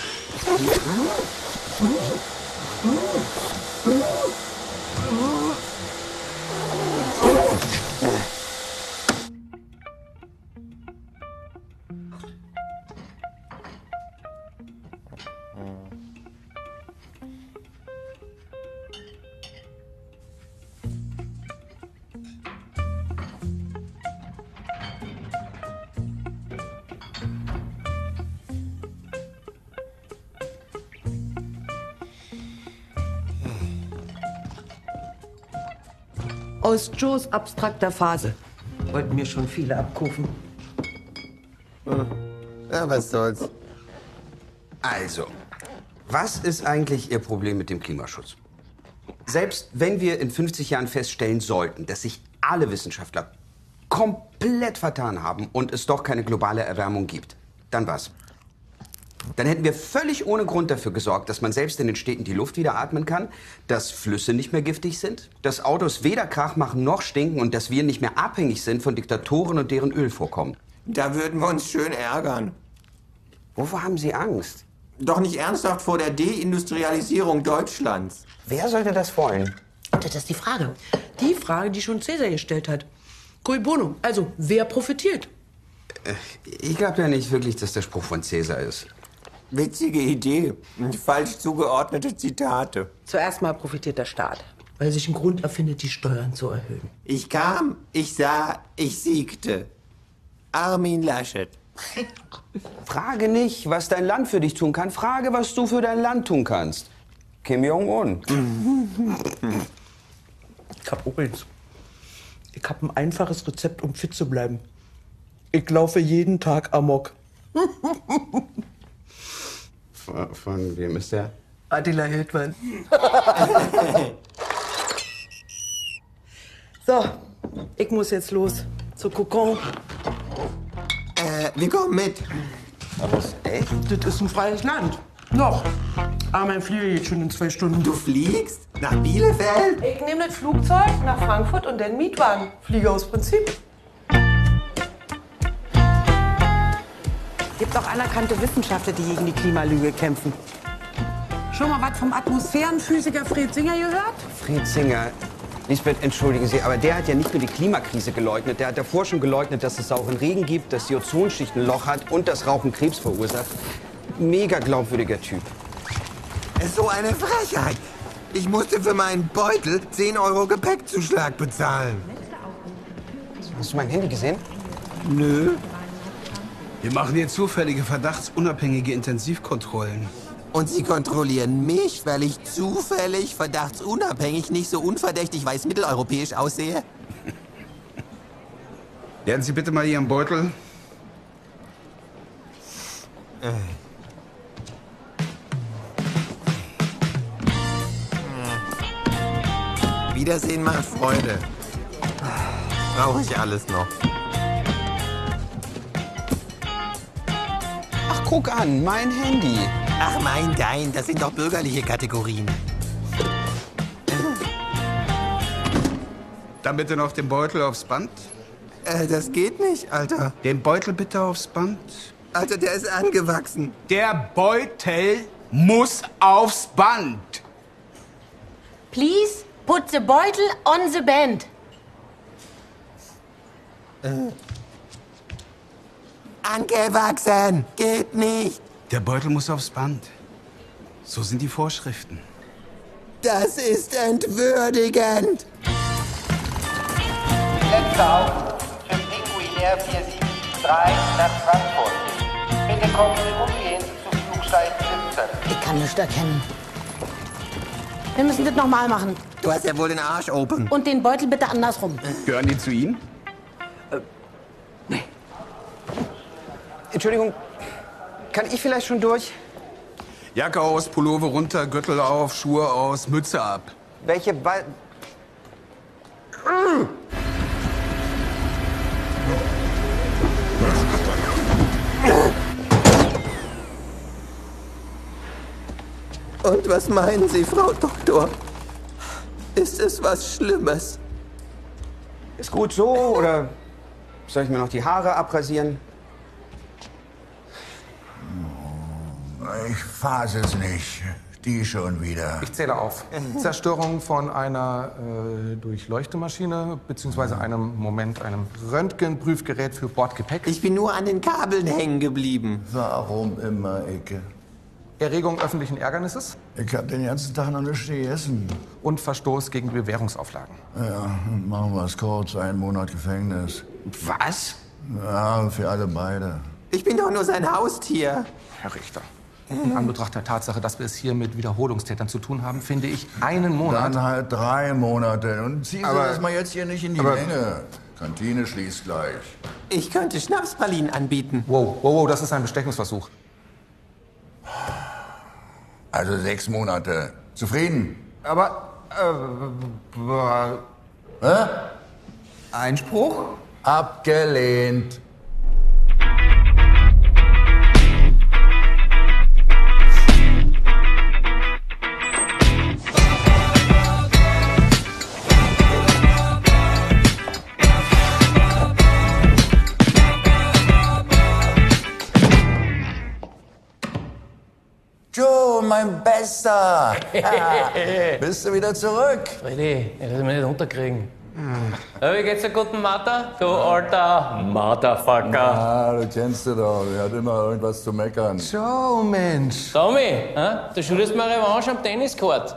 Speaker 13: Aus Joes abstrakter Phase wollten mir schon viele abkufen.
Speaker 2: Ja, was soll's.
Speaker 5: Also, was ist eigentlich Ihr Problem mit dem Klimaschutz? Selbst wenn wir in 50 Jahren feststellen sollten, dass sich alle Wissenschaftler komplett vertan haben und es doch keine globale Erwärmung gibt, dann was? Dann hätten wir völlig ohne Grund dafür gesorgt, dass man selbst in den Städten die Luft wieder atmen kann, dass Flüsse nicht mehr giftig sind, dass Autos weder Krach machen noch stinken und dass wir nicht mehr abhängig sind von Diktatoren und deren Ölvorkommen.
Speaker 2: Da würden wir uns schön ärgern.
Speaker 5: Wovor haben Sie Angst?
Speaker 2: Doch nicht ernsthaft vor der Deindustrialisierung Deutschlands.
Speaker 5: Wer sollte das wollen?
Speaker 13: Das ist die Frage. Die Frage, die schon Cäsar gestellt hat. Cui bono. Also, wer profitiert?
Speaker 5: Ich glaube ja nicht wirklich, dass der Spruch von Cäsar ist.
Speaker 2: Witzige Idee. Falsch zugeordnete Zitate.
Speaker 13: Zuerst mal profitiert der Staat, weil er sich einen Grund erfindet, die Steuern zu erhöhen.
Speaker 2: Ich kam, ich sah, ich siegte. Armin Laschet.
Speaker 5: Frage nicht, was dein Land für dich tun kann. Frage, was du für dein Land tun kannst. Kim Jong-un.
Speaker 13: Ich hab übrigens. Ich hab ein einfaches Rezept, um fit zu bleiben. Ich laufe jeden Tag amok.
Speaker 5: Von wem ist der?
Speaker 13: Attila Hildmann. So, ich muss jetzt los. Zu Kokon.
Speaker 2: Wir kommen mit.
Speaker 5: Was, echt?
Speaker 13: Das ist ein freies Land. Noch. Aber mein Flieger geht schon in 2 Stunden.
Speaker 2: Du fliegst? Nach Bielefeld?
Speaker 13: Ich nehme das Flugzeug nach Frankfurt und dann Mietwagen. Fliege aus Prinzip. Gibt auch anerkannte Wissenschaftler, die gegen die Klimalüge kämpfen. Schon mal was vom Atmosphärenphysiker Fred Singer gehört?
Speaker 5: Fred Singer. Lisbeth, entschuldigen Sie, aber der hat ja nicht nur die Klimakrise geleugnet, der hat davor schon geleugnet, dass es sauren Regen gibt, dass die Ozonschicht ein Loch hat und dass Rauchen Krebs verursacht. Mega glaubwürdiger Typ.
Speaker 2: So eine Frechheit. Ich musste für meinen Beutel 10 € Gepäckzuschlag bezahlen.
Speaker 5: Hast du mein Handy gesehen?
Speaker 2: Nö.
Speaker 7: Wir machen hier zufällige, verdachtsunabhängige Intensivkontrollen.
Speaker 2: Und Sie kontrollieren mich, weil ich zufällig, verdachtsunabhängig, nicht so unverdächtig weiß mitteleuropäisch aussehe?
Speaker 7: Werden Sie bitte mal Ihren Beutel.
Speaker 2: Wiedersehen macht Freude. Brauche ich alles noch.
Speaker 5: Ach, guck an, mein Handy.
Speaker 2: Ach mein, dein, das sind doch bürgerliche Kategorien.
Speaker 7: Dann bitte noch den Beutel aufs Band.
Speaker 2: Das geht nicht, Alter.
Speaker 7: Den Beutel bitte aufs Band.
Speaker 2: Alter, der ist angewachsen.
Speaker 7: Der Beutel muss aufs Band.
Speaker 9: Please put the Beutel on the band.
Speaker 2: Angewachsen. Geht nicht.
Speaker 7: Der Beutel muss aufs Band. So sind die Vorschriften.
Speaker 2: Das ist entwürdigend.
Speaker 8: Letzter Aufruf für Pinguinair 473 nach Frankfurt. Bitte kommen Sie umgehend zu Flugsteig 17.
Speaker 9: Ich kann nichts erkennen. Wir müssen das nochmal machen.
Speaker 2: Du hast ja wohl den Arsch open.
Speaker 9: Und den Beutel bitte andersrum.
Speaker 7: Gehören die zu Ihnen?
Speaker 5: Nee. Entschuldigung, kann ich vielleicht schon durch?
Speaker 7: Jacke aus, Pullover runter, Gürtel auf, Schuhe aus, Mütze ab.
Speaker 5: Welche
Speaker 2: Und was meinen Sie, Frau Doktor? Ist es was Schlimmes?
Speaker 5: Ist gut so, oder soll ich mir noch die Haare abrasieren?
Speaker 14: Ich fasse es nicht. Die schon wieder.
Speaker 15: Ich zähle auf. Zerstörung von einer Durchleuchtemaschine beziehungsweise einem Röntgenprüfgerät für Bordgepäck.
Speaker 2: Ich bin nur an den Kabeln hängen geblieben.
Speaker 14: Warum immer, Ecke?
Speaker 15: Erregung öffentlichen Ärgernisses.
Speaker 14: Ich hab den ganzen Tag noch nichts gegessen.
Speaker 15: Und Verstoß gegen Bewährungsauflagen.
Speaker 14: Ja, machen wir es kurz. 1 Monat Gefängnis.
Speaker 5: Was?
Speaker 14: Ja, für alle beide.
Speaker 2: Ich bin doch nur sein Haustier.
Speaker 15: Herr Richter, in Anbetracht der Tatsache, dass wir es hier mit Wiederholungstätern zu tun haben, finde ich 1 Monat...
Speaker 14: Dann halt 3 Monate. Und ziehen Sie
Speaker 15: Aber-
Speaker 14: das mal jetzt hier nicht in die
Speaker 15: aber-
Speaker 14: Länge. Kantine schließt gleich.
Speaker 2: Ich könnte Schnapspralinen anbieten.
Speaker 15: Wow, das ist ein Bestechungsversuch.
Speaker 14: Also 6 Monate. Zufrieden?
Speaker 15: Aber,
Speaker 14: Hä?
Speaker 5: Einspruch?
Speaker 14: Abgelehnt. Joe, mein Bester! Bist du wieder zurück?
Speaker 20: Freddy, ich will mich nicht unterkriegen. Wie geht's dir, guten Martha? Du alter Motherfucker.
Speaker 14: Ah, du kennst sie doch. Er hat immer irgendwas zu meckern.
Speaker 20: Joe, Mensch. Tommy, du schuldest mir Revanche am Tenniscourt.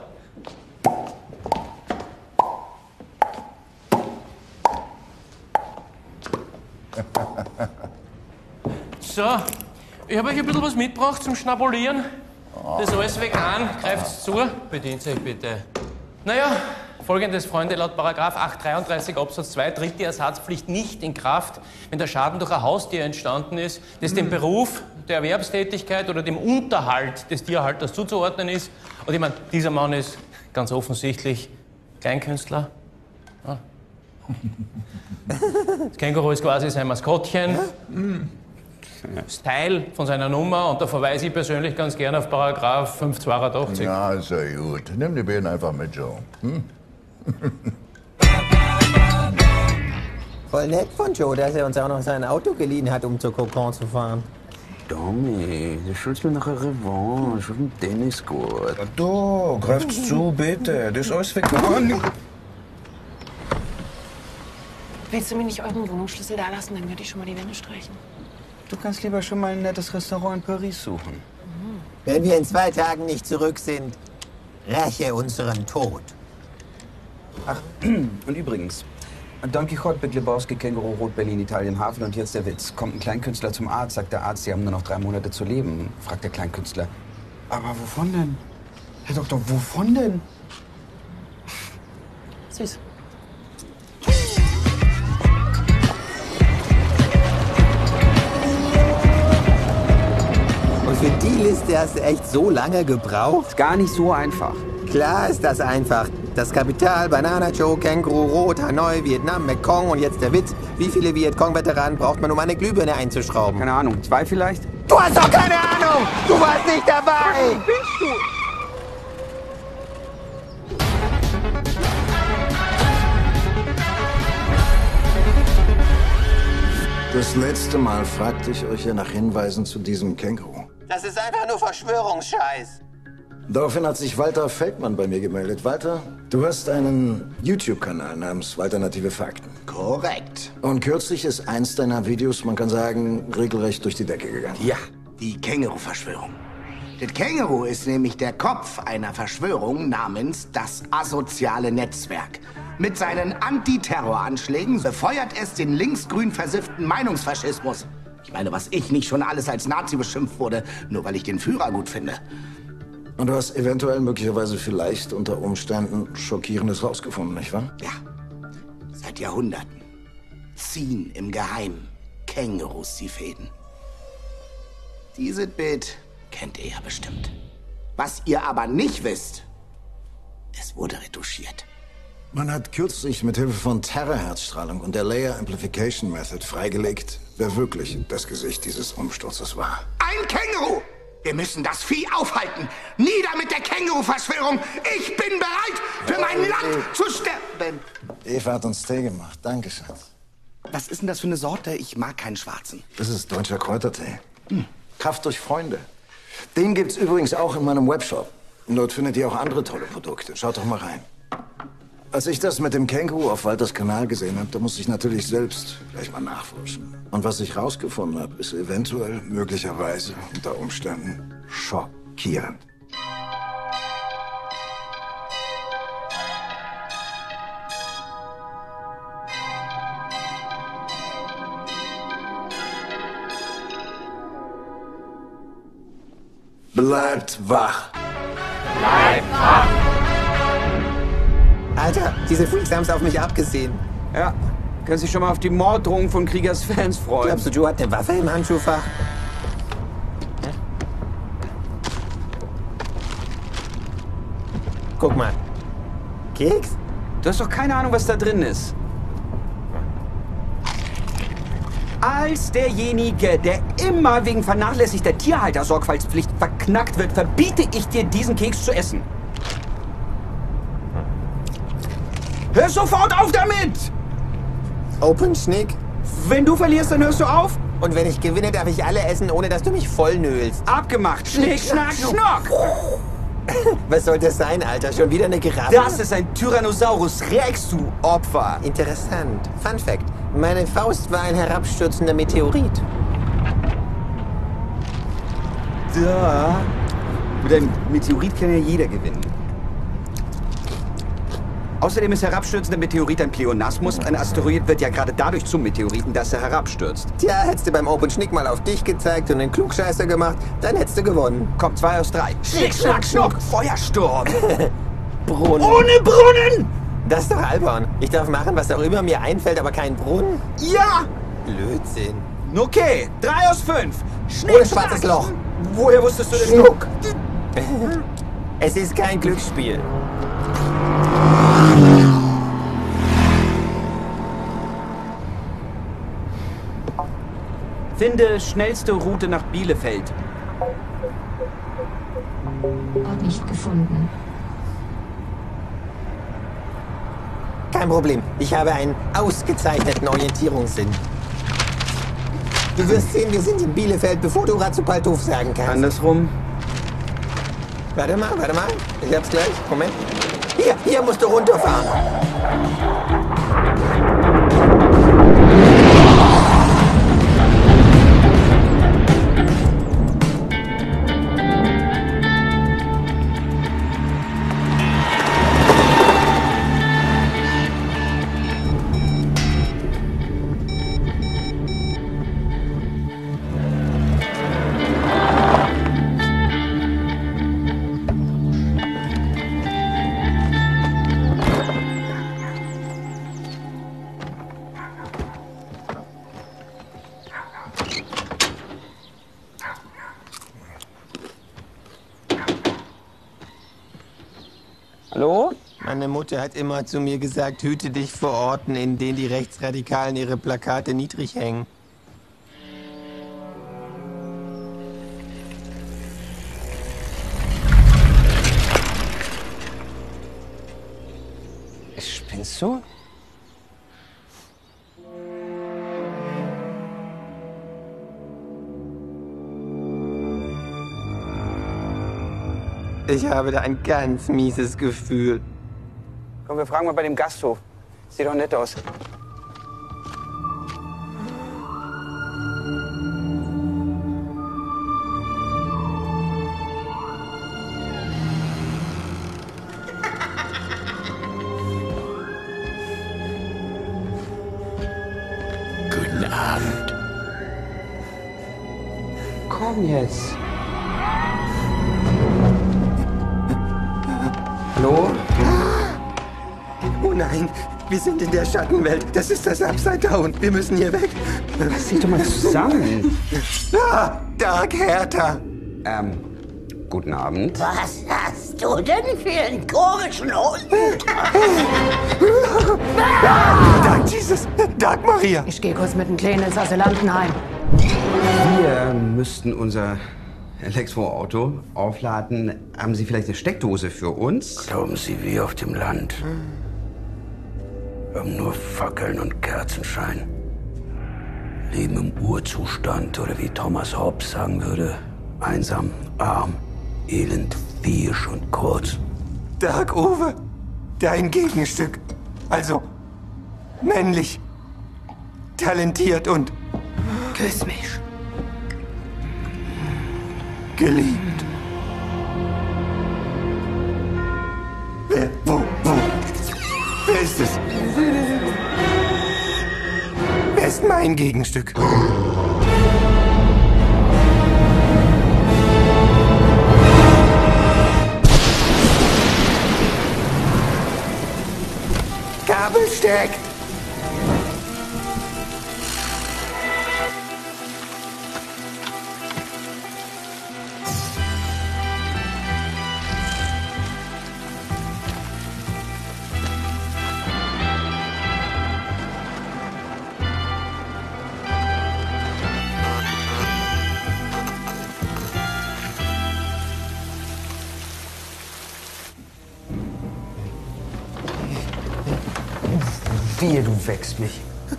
Speaker 20: So, ich habe euch ein bisschen was mitgebracht zum Schnabulieren. Das ist alles vegan, greift's zu. Bedient euch bitte. Naja, folgendes, Freunde, laut § 833 Absatz 2 tritt die Ersatzpflicht nicht in Kraft, wenn der Schaden durch ein Haustier entstanden ist, das dem Beruf, der Erwerbstätigkeit oder dem Unterhalt des Tierhalters zuzuordnen ist. Und ich meine, dieser Mann ist ganz offensichtlich Kleinkünstler. Ah. Das Känguru ist quasi sein Maskottchen. Style von seiner Nummer, und da verweise ich persönlich ganz gerne auf § 582.
Speaker 14: Ja, ist ja gut. Nimm die beiden einfach mit, Joe. Hm?
Speaker 10: Voll nett von Joe, dass er uns auch noch sein Auto geliehen hat, um zur Kokon zu fahren.
Speaker 11: Tommy, du schuldest mir noch eine Revanche auf dem Tenniscourt.
Speaker 21: Du, greift's zu, bitte. Das ist alles vegan.
Speaker 6: Willst du mir nicht euren Wohnungsschlüssel da lassen? Dann würde ich schon mal die Wände streichen.
Speaker 21: Du kannst lieber schon mal ein nettes Restaurant in Paris suchen.
Speaker 10: Wenn wir in 2 Tagen nicht zurück sind, räche unseren Tod.
Speaker 5: Ach, und übrigens, Don Quixote, Big Lebowski, Känguru, Rot, Berlin, Italien, Havel, und jetzt der Witz. Kommt ein Kleinkünstler zum Arzt, sagt der Arzt, Sie haben nur noch 3 Monate zu leben. Fragt der Kleinkünstler, aber wovon denn? Herr Doktor, wovon denn?
Speaker 6: Süß.
Speaker 10: Und für die Liste hast du echt so lange gebraucht?
Speaker 5: Ist gar nicht so einfach.
Speaker 10: Klar ist das einfach. Das Kapital, Banana Joe, Känguru, Rot, Hanoi, Vietnam, Mekong und jetzt der Witz. Wie viele Vietcong-Veteranen braucht man, um eine Glühbirne einzuschrauben?
Speaker 5: Keine Ahnung, 2 vielleicht?
Speaker 10: Du hast doch keine Ahnung! Du warst nicht dabei!
Speaker 13: Bist du?
Speaker 17: Das letzte Mal fragte ich euch ja nach Hinweisen zu diesem Känguru.
Speaker 10: Das ist einfach nur Verschwörungsscheiß.
Speaker 17: Daraufhin hat sich Walter Feldmann bei mir gemeldet. Walter, du hast einen YouTube-Kanal namens Alternative Fakten.
Speaker 12: Korrekt.
Speaker 17: Und kürzlich ist eins deiner Videos, man kann sagen, regelrecht durch die Decke gegangen.
Speaker 12: Ja, die Känguru-Verschwörung. Das Känguru ist nämlich der Kopf einer Verschwörung namens das asoziale Netzwerk. Mit seinen Antiterroranschlägen befeuert es den linksgrün versifften Meinungsfaschismus. Ich meine, was ich nicht schon alles als Nazi beschimpft wurde, nur weil ich den Führer gut finde.
Speaker 17: Und du hast eventuell, möglicherweise, vielleicht unter Umständen Schockierendes rausgefunden, nicht wahr?
Speaker 12: Ja, seit Jahrhunderten ziehen im Geheimen Kängurus die Fäden. Dieses Bild kennt ihr ja bestimmt. Was ihr aber nicht wisst, es wurde retuschiert.
Speaker 17: Man hat kürzlich mit Hilfe von Terrorherzstrahlung und der Layer Amplification Method freigelegt, wer wirklich das Gesicht dieses Umsturzes war.
Speaker 12: Ein Känguru! Wir müssen das Vieh aufhalten. Nieder mit der Känguru-Verschwörung. Ich bin bereit, für mein Land zu sterben.
Speaker 17: Eva hat uns Tee gemacht. Danke, Schatz.
Speaker 12: Was ist denn das für eine Sorte? Ich mag keinen schwarzen.
Speaker 17: Das ist deutscher Kräutertee. Kraft durch Freunde. Den gibt's übrigens auch in meinem Webshop. Und dort findet ihr auch andere tolle Produkte. Schaut doch mal rein. Als ich das mit dem Känguru auf Walters Kanal gesehen habe, da musste ich natürlich selbst gleich mal nachforschen. Und was ich rausgefunden habe, ist eventuell, möglicherweise, unter Umständen schockierend. Bleibt wach!
Speaker 10: Bleibt wach! Alter, diese Freaks haben's auf mich abgesehen.
Speaker 5: Ja, kannst dich schon mal auf die Morddrohung von Kriegers Fans freuen.
Speaker 10: Glaubst du, Joe hat eine Waffe im Handschuhfach? Guck mal. Keks?
Speaker 5: Du hast doch keine Ahnung, was da drin ist. Als derjenige, der immer wegen vernachlässigter Tierhaltersorgfaltspflicht verknackt wird, verbiete ich dir, diesen Keks zu essen. Hör sofort auf damit!
Speaker 10: Open Schnick.
Speaker 5: Wenn du verlierst, dann hörst du auf?
Speaker 10: Und wenn ich gewinne, darf ich alle essen, ohne dass du mich vollnölst.
Speaker 5: Abgemacht. Schnick, schnack, schnock.
Speaker 10: Was soll das sein, Alter? Schon wieder eine Giraffe?
Speaker 5: Das ist ein Tyrannosaurus Rex, du Opfer.
Speaker 10: Interessant. Fun Fact. Meine Faust war ein herabstürzender Meteorit.
Speaker 5: Da. Mit einem Meteorit kann ja jeder gewinnen. Außerdem ist herabstürzender Meteorit ein Pleonasmus. Ein Asteroid wird ja gerade dadurch zum Meteoriten, dass er herabstürzt.
Speaker 10: Tja, hättest du beim Open Schnick mal auf dich gezeigt und einen Klugscheißer gemacht, dann hättest du gewonnen.
Speaker 5: Komm, 2 aus 3. Schnick, schnack, schnuck, Feuersturm.
Speaker 10: Brunnen.
Speaker 5: Ohne Brunnen!
Speaker 10: Das ist doch albern. Ich darf machen, was auch immer mir einfällt, aber kein Brunnen?
Speaker 5: Ja!
Speaker 10: Blödsinn.
Speaker 5: Okay, 3 aus 5. Schnick,
Speaker 10: Ohne schwarzes Loch.
Speaker 5: Woher wusstest du denn?
Speaker 10: Schnuck. Es ist kein Glücksspiel.
Speaker 5: Finde schnellste Route nach Bielefeld.
Speaker 6: Ort nicht gefunden.
Speaker 10: Kein Problem. Ich habe einen ausgezeichneten Orientierungssinn. Du wirst sehen, wir sind in Bielefeld, bevor du Ratzupalthof sagen kannst.
Speaker 5: Andersrum.
Speaker 10: Warte mal. Ich hab's gleich. Moment. Hier musst du runterfahren.
Speaker 16: Hallo?
Speaker 10: Meine Mutter hat immer zu mir gesagt, hüte dich vor Orten, in denen die Rechtsradikalen ihre Plakate niedrig hängen.
Speaker 16: Spinnst du?
Speaker 10: Ich habe da ein ganz mieses Gefühl.
Speaker 16: Komm, wir fragen mal bei dem Gasthof. Sieht doch nett aus.
Speaker 4: Guten Abend.
Speaker 16: Komm jetzt. Hallo?
Speaker 10: Oh nein, wir sind in der Schattenwelt. Das ist das Upside Down. Wir müssen hier weg.
Speaker 16: Lass dich doch mal zusammen.
Speaker 10: Ah, Dark Hertha.
Speaker 5: Guten Abend.
Speaker 9: Was hast du denn für einen komischen Hund?
Speaker 10: Dark Jesus, Dark Maria.
Speaker 6: Ich gehe kurz mit den Kleinen ins Asylantenheim.
Speaker 5: Wir müssten unser Elektroauto aufladen. Haben Sie vielleicht eine Steckdose für uns?
Speaker 11: Glauben Sie, wie auf dem Land. Wir haben nur Fackeln und Kerzenschein. Leben im Urzustand oder wie Thomas Hobbes sagen würde, einsam, arm, elend, viehisch und kurz.
Speaker 10: Dark Uwe, dein Gegenstück. Also, männlich, talentiert und...
Speaker 6: Küss mich.
Speaker 10: Geliebt. Wer? Wo? Wer ist es? Wer ist mein Gegenstück? Kabelsteck!
Speaker 11: Wehe, du wächst mich.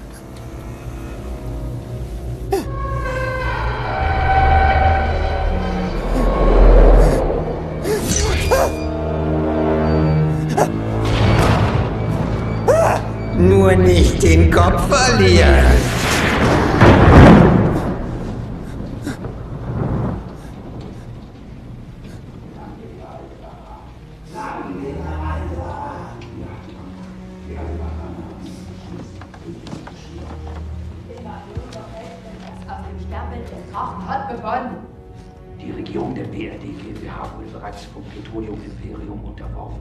Speaker 2: Nur nicht den Kopf verlieren.
Speaker 11: Die Regierung der BRD GmbH wurde bereits vom Plutonium-Imperium unterworfen.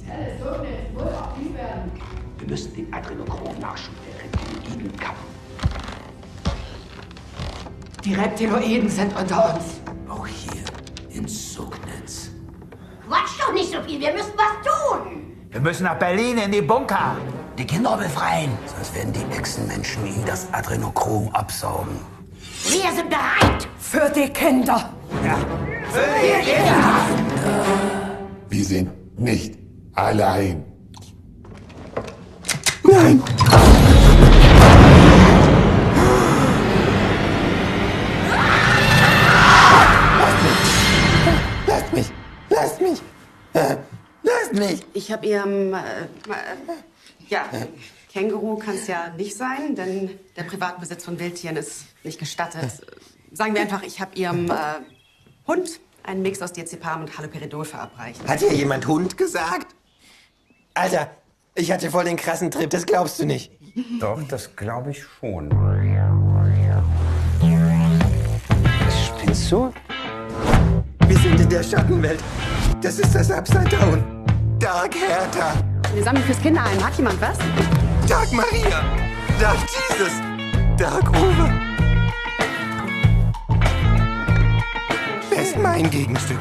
Speaker 11: Wir müssen den Adrenochrom-Nachschub der Reptiloiden kappen.
Speaker 9: Die Reptiloiden sind unter uns.
Speaker 11: Auch hier in Sugnitz.
Speaker 9: Quatsch doch nicht so viel, wir müssen was tun.
Speaker 11: Wir müssen nach Berlin in die Bunker. Die Kinder befreien. Sonst werden die Echsenmenschen ihnen das Adrenochrom absaugen.
Speaker 9: Wir sind bereit. Für die Kinder.
Speaker 11: Ja.
Speaker 9: Für die Kinder.
Speaker 1: Wir sind nicht allein.
Speaker 2: Nein! Lasst mich! Lasst mich! Lasst mich!
Speaker 6: Ich habe ja, Känguru kann es ja nicht sein, denn der Privatbesitz von Wildtieren ist nicht gestattet. Sagen wir einfach, ich habe Ihrem Hund einen Mix aus Diazepam und Haloperidol verabreicht.
Speaker 2: Hat hier jemand Hund gesagt? Alter, ich hatte voll den krassen Trip, das glaubst du nicht.
Speaker 5: Doch, das glaube ich schon. Spinnst du?
Speaker 2: Wir sind in der Schattenwelt. Das ist das Upside Down. Dark Hertha.
Speaker 6: Wir sammeln fürs Kinderheim. Hat jemand was?
Speaker 2: Dark Maria. Dark Jesus. Dark Uwe. Wer ist mein Gegenstück?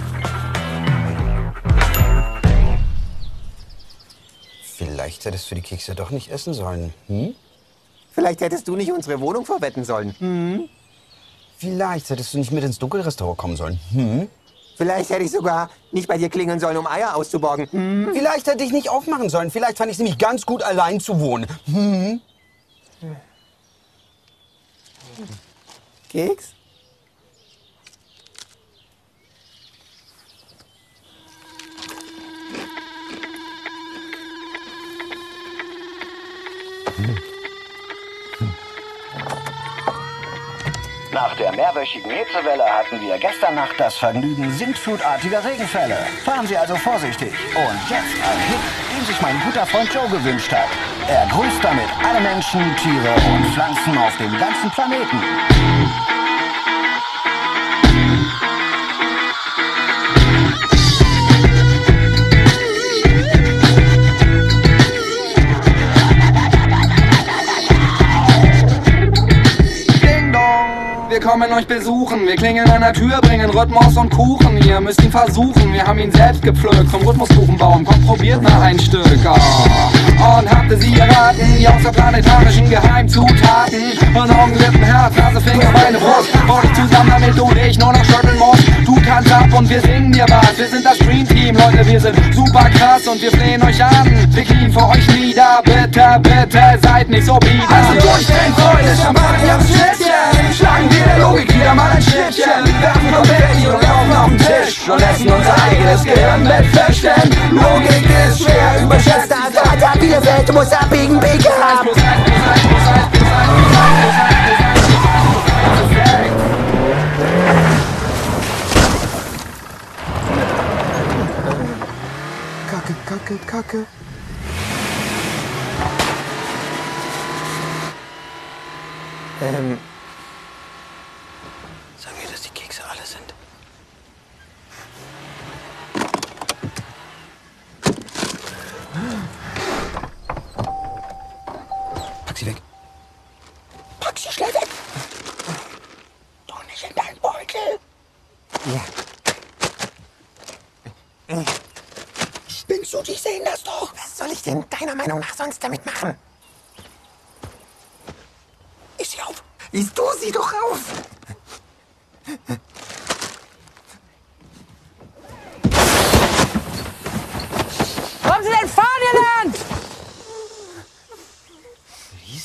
Speaker 5: Vielleicht hättest du die Kekse doch nicht essen sollen. Hm?
Speaker 10: Vielleicht hättest du nicht unsere Wohnung verwetten sollen. Hm?
Speaker 5: Vielleicht hättest du nicht mit ins Dunkelrestaurant kommen sollen. Hm?
Speaker 10: Vielleicht hätte ich sogar nicht bei dir klingeln sollen, um Eier auszuborgen. Hm?
Speaker 5: Vielleicht hätte ich nicht aufmachen sollen. Vielleicht fand ich es nämlich ganz gut, allein zu wohnen. Hm?
Speaker 10: Keks?
Speaker 18: Nach der mehrwöchigen Hitzewelle hatten wir gestern Nacht das Vergnügen sintflutartiger Regenfälle. Fahren Sie also vorsichtig. Und jetzt ein Hit, den sich mein guter Freund Joe gewünscht hat. Er grüßt damit alle Menschen, Tiere und Pflanzen auf dem ganzen Planeten.
Speaker 19: Wir kommen euch besuchen, wir klingeln an der Tür, bringen Rhythmus und Kuchen. Ihr müsst ihn versuchen, wir haben ihn selbst gepflückt vom Rhythmuskuchenbaum. Kommt, probiert mal ein Stück. Oh. Und habt ihr sie erraten, die außerplanetarischen Geheimzutaten? Und Augen, Lippen, Herz, Nase, Finger, Beine, Brust. Bau dich zusammen, damit du dich nur noch schütteln musst. Du kannst ab und wir singen dir was. Wir sind das Dream Team, Leute, wir sind super krass und wir flehen euch an. Wir knien vor euch nieder, bitte, bitte, seid nicht so bieder. Also durchdrehen, Freunde, Champagner aufs Schnittchen. Schlagen wir der Logik wieder mal ein Schnittchen. Werfen Konfetti und laufen auf den Tisch und essen unser eigenes Gehirn mit Fisch. Denn Logik ist schwer überschätzt.
Speaker 9: Alter, Bielefeld muss abbiegen, Big haben.
Speaker 2: Kacke, Kacke, Kacke.
Speaker 11: Sagen wir, dass die Kekse alle sind. Pack sie weg.
Speaker 9: Pack sie schnell weg. Doch nicht in deinen Beutel.
Speaker 2: Ja.
Speaker 9: Spinnst du? Die sehen das doch.
Speaker 2: Was soll ich denn deiner Meinung nach sonst damit machen?
Speaker 9: Iss sie auf.
Speaker 2: Isst du sie doch auf!
Speaker 19: Wo haben Sie denn fahren gelernt?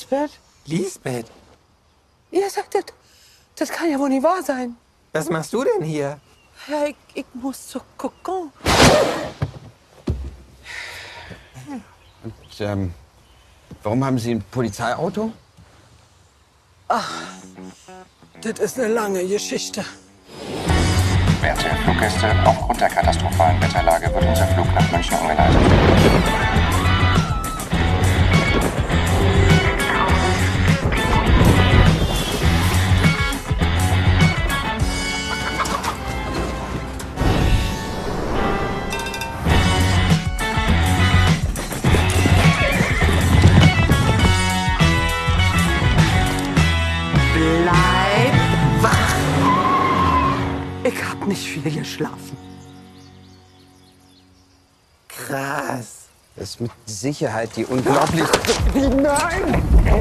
Speaker 13: Lisbeth?
Speaker 2: Lisbeth,
Speaker 13: Ihr sagt das. Das kann ja wohl nicht wahr sein.
Speaker 2: was machst du denn hier?
Speaker 13: Ja, ich muss zu Kokon.
Speaker 5: Und, warum haben Sie ein Polizeiauto?
Speaker 13: Ach, das ist eine lange Geschichte.
Speaker 3: Werte Fluggäste, aufgrund der katastrophalen Wetterlage wird unser Flug nach München umgeleitet.
Speaker 13: Bleib wach. Ich hab nicht viel geschlafen.
Speaker 2: Krass.
Speaker 5: Das ist mit Sicherheit die unglaublich... Nein!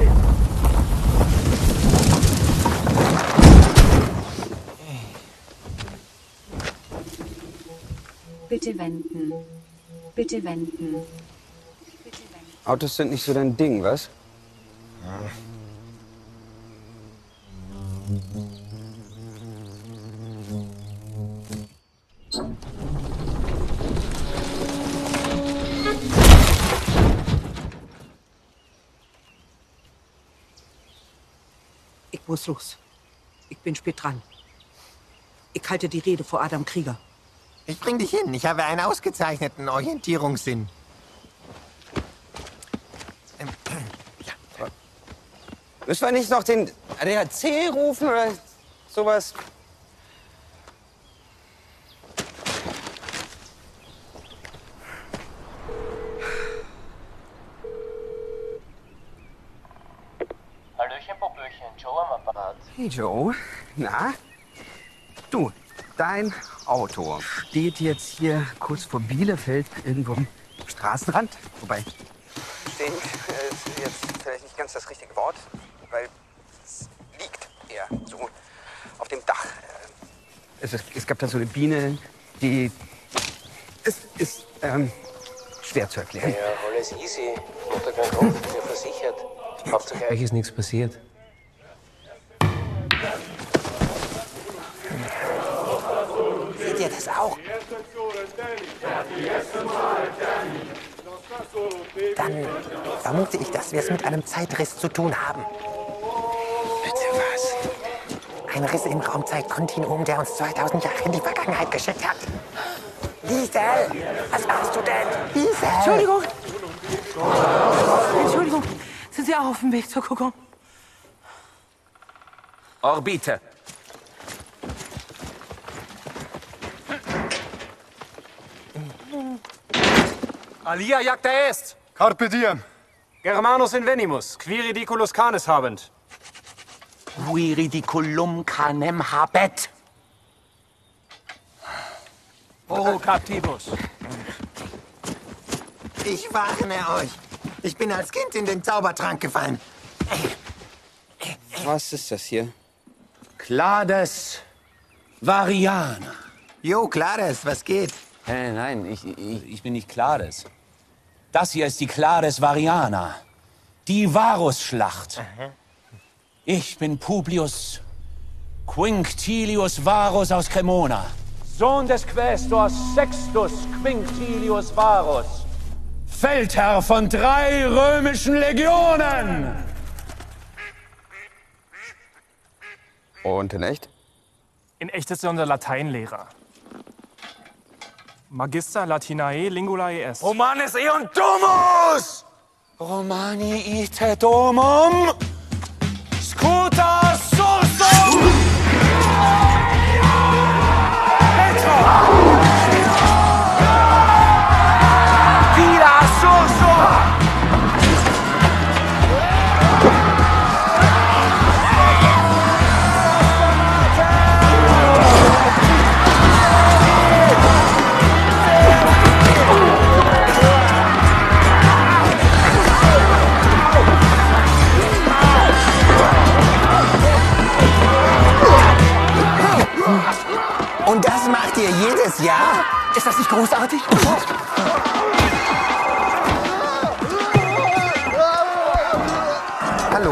Speaker 22: Bitte wenden. Bitte wenden.
Speaker 5: Autos sind nicht so dein Ding, was?
Speaker 13: Ich muss los. Ich bin spät dran. Ich halte die Rede vor Adam Krieger.
Speaker 2: Ich bring dich hin. Ich habe einen ausgezeichneten Orientierungssinn.
Speaker 5: Müssen wir nicht noch den ADAC rufen oder sowas?
Speaker 20: Hallöchen, Popöchen, Joe am Apparat.
Speaker 5: Hey Joe, na? Du, dein Auto steht jetzt hier kurz vor Bielefeld irgendwo am Straßenrand. Wobei, stehen ist jetzt vielleicht nicht ganz das richtige Wort, weil es liegt eher so auf dem Dach. Es gab da so eine Biene, die... Es ist schwer zu erklären.
Speaker 20: Ja, alles easy. Macht da keinen Kopf, ich bin versichert. Hauptsache euch ist nichts passiert.
Speaker 2: Seht ihr das auch? Dann vermute ich, dass wir es mit einem Zeitriss zu tun haben. Bitte was? Ein Riss im Raumzeitkontinuum, der uns 2000 Jahre in die Vergangenheit geschickt hat. Liesel, was machst du denn? Liesel!
Speaker 13: Entschuldigung. Entschuldigung. Sind Sie auch auf dem Weg zur Kokon?
Speaker 15: Orbite.
Speaker 23: Alia jacta est. Carpe diem. Germanus invenimus, qui ridiculus canes habent.
Speaker 2: Qui ridiculum canem habet.
Speaker 23: O captivus.
Speaker 2: Ich warne euch. Ich bin als Kind in den Zaubertrank gefallen.
Speaker 5: Was ist das hier?
Speaker 11: Clades Variana.
Speaker 2: Jo, Clades, was geht?
Speaker 11: Nein, ich bin nicht Clades. Das hier ist die Clades Variana. Die Varusschlacht. Ich bin Publius Quinctilius Varus aus Cremona.
Speaker 23: Sohn des Quästors Sextus Quinctilius Varus.
Speaker 11: Feldherr von 3 römischen Legionen.
Speaker 5: Und in echt?
Speaker 23: In echt ist er unser Lateinlehrer. Magister Latinae Lingulae est.
Speaker 11: Romanes eon domus! Romani ite domum! Scuta sursum! Vira sursum!
Speaker 2: Und das macht ihr jedes Jahr?
Speaker 13: Ist das nicht großartig?
Speaker 2: Hallo.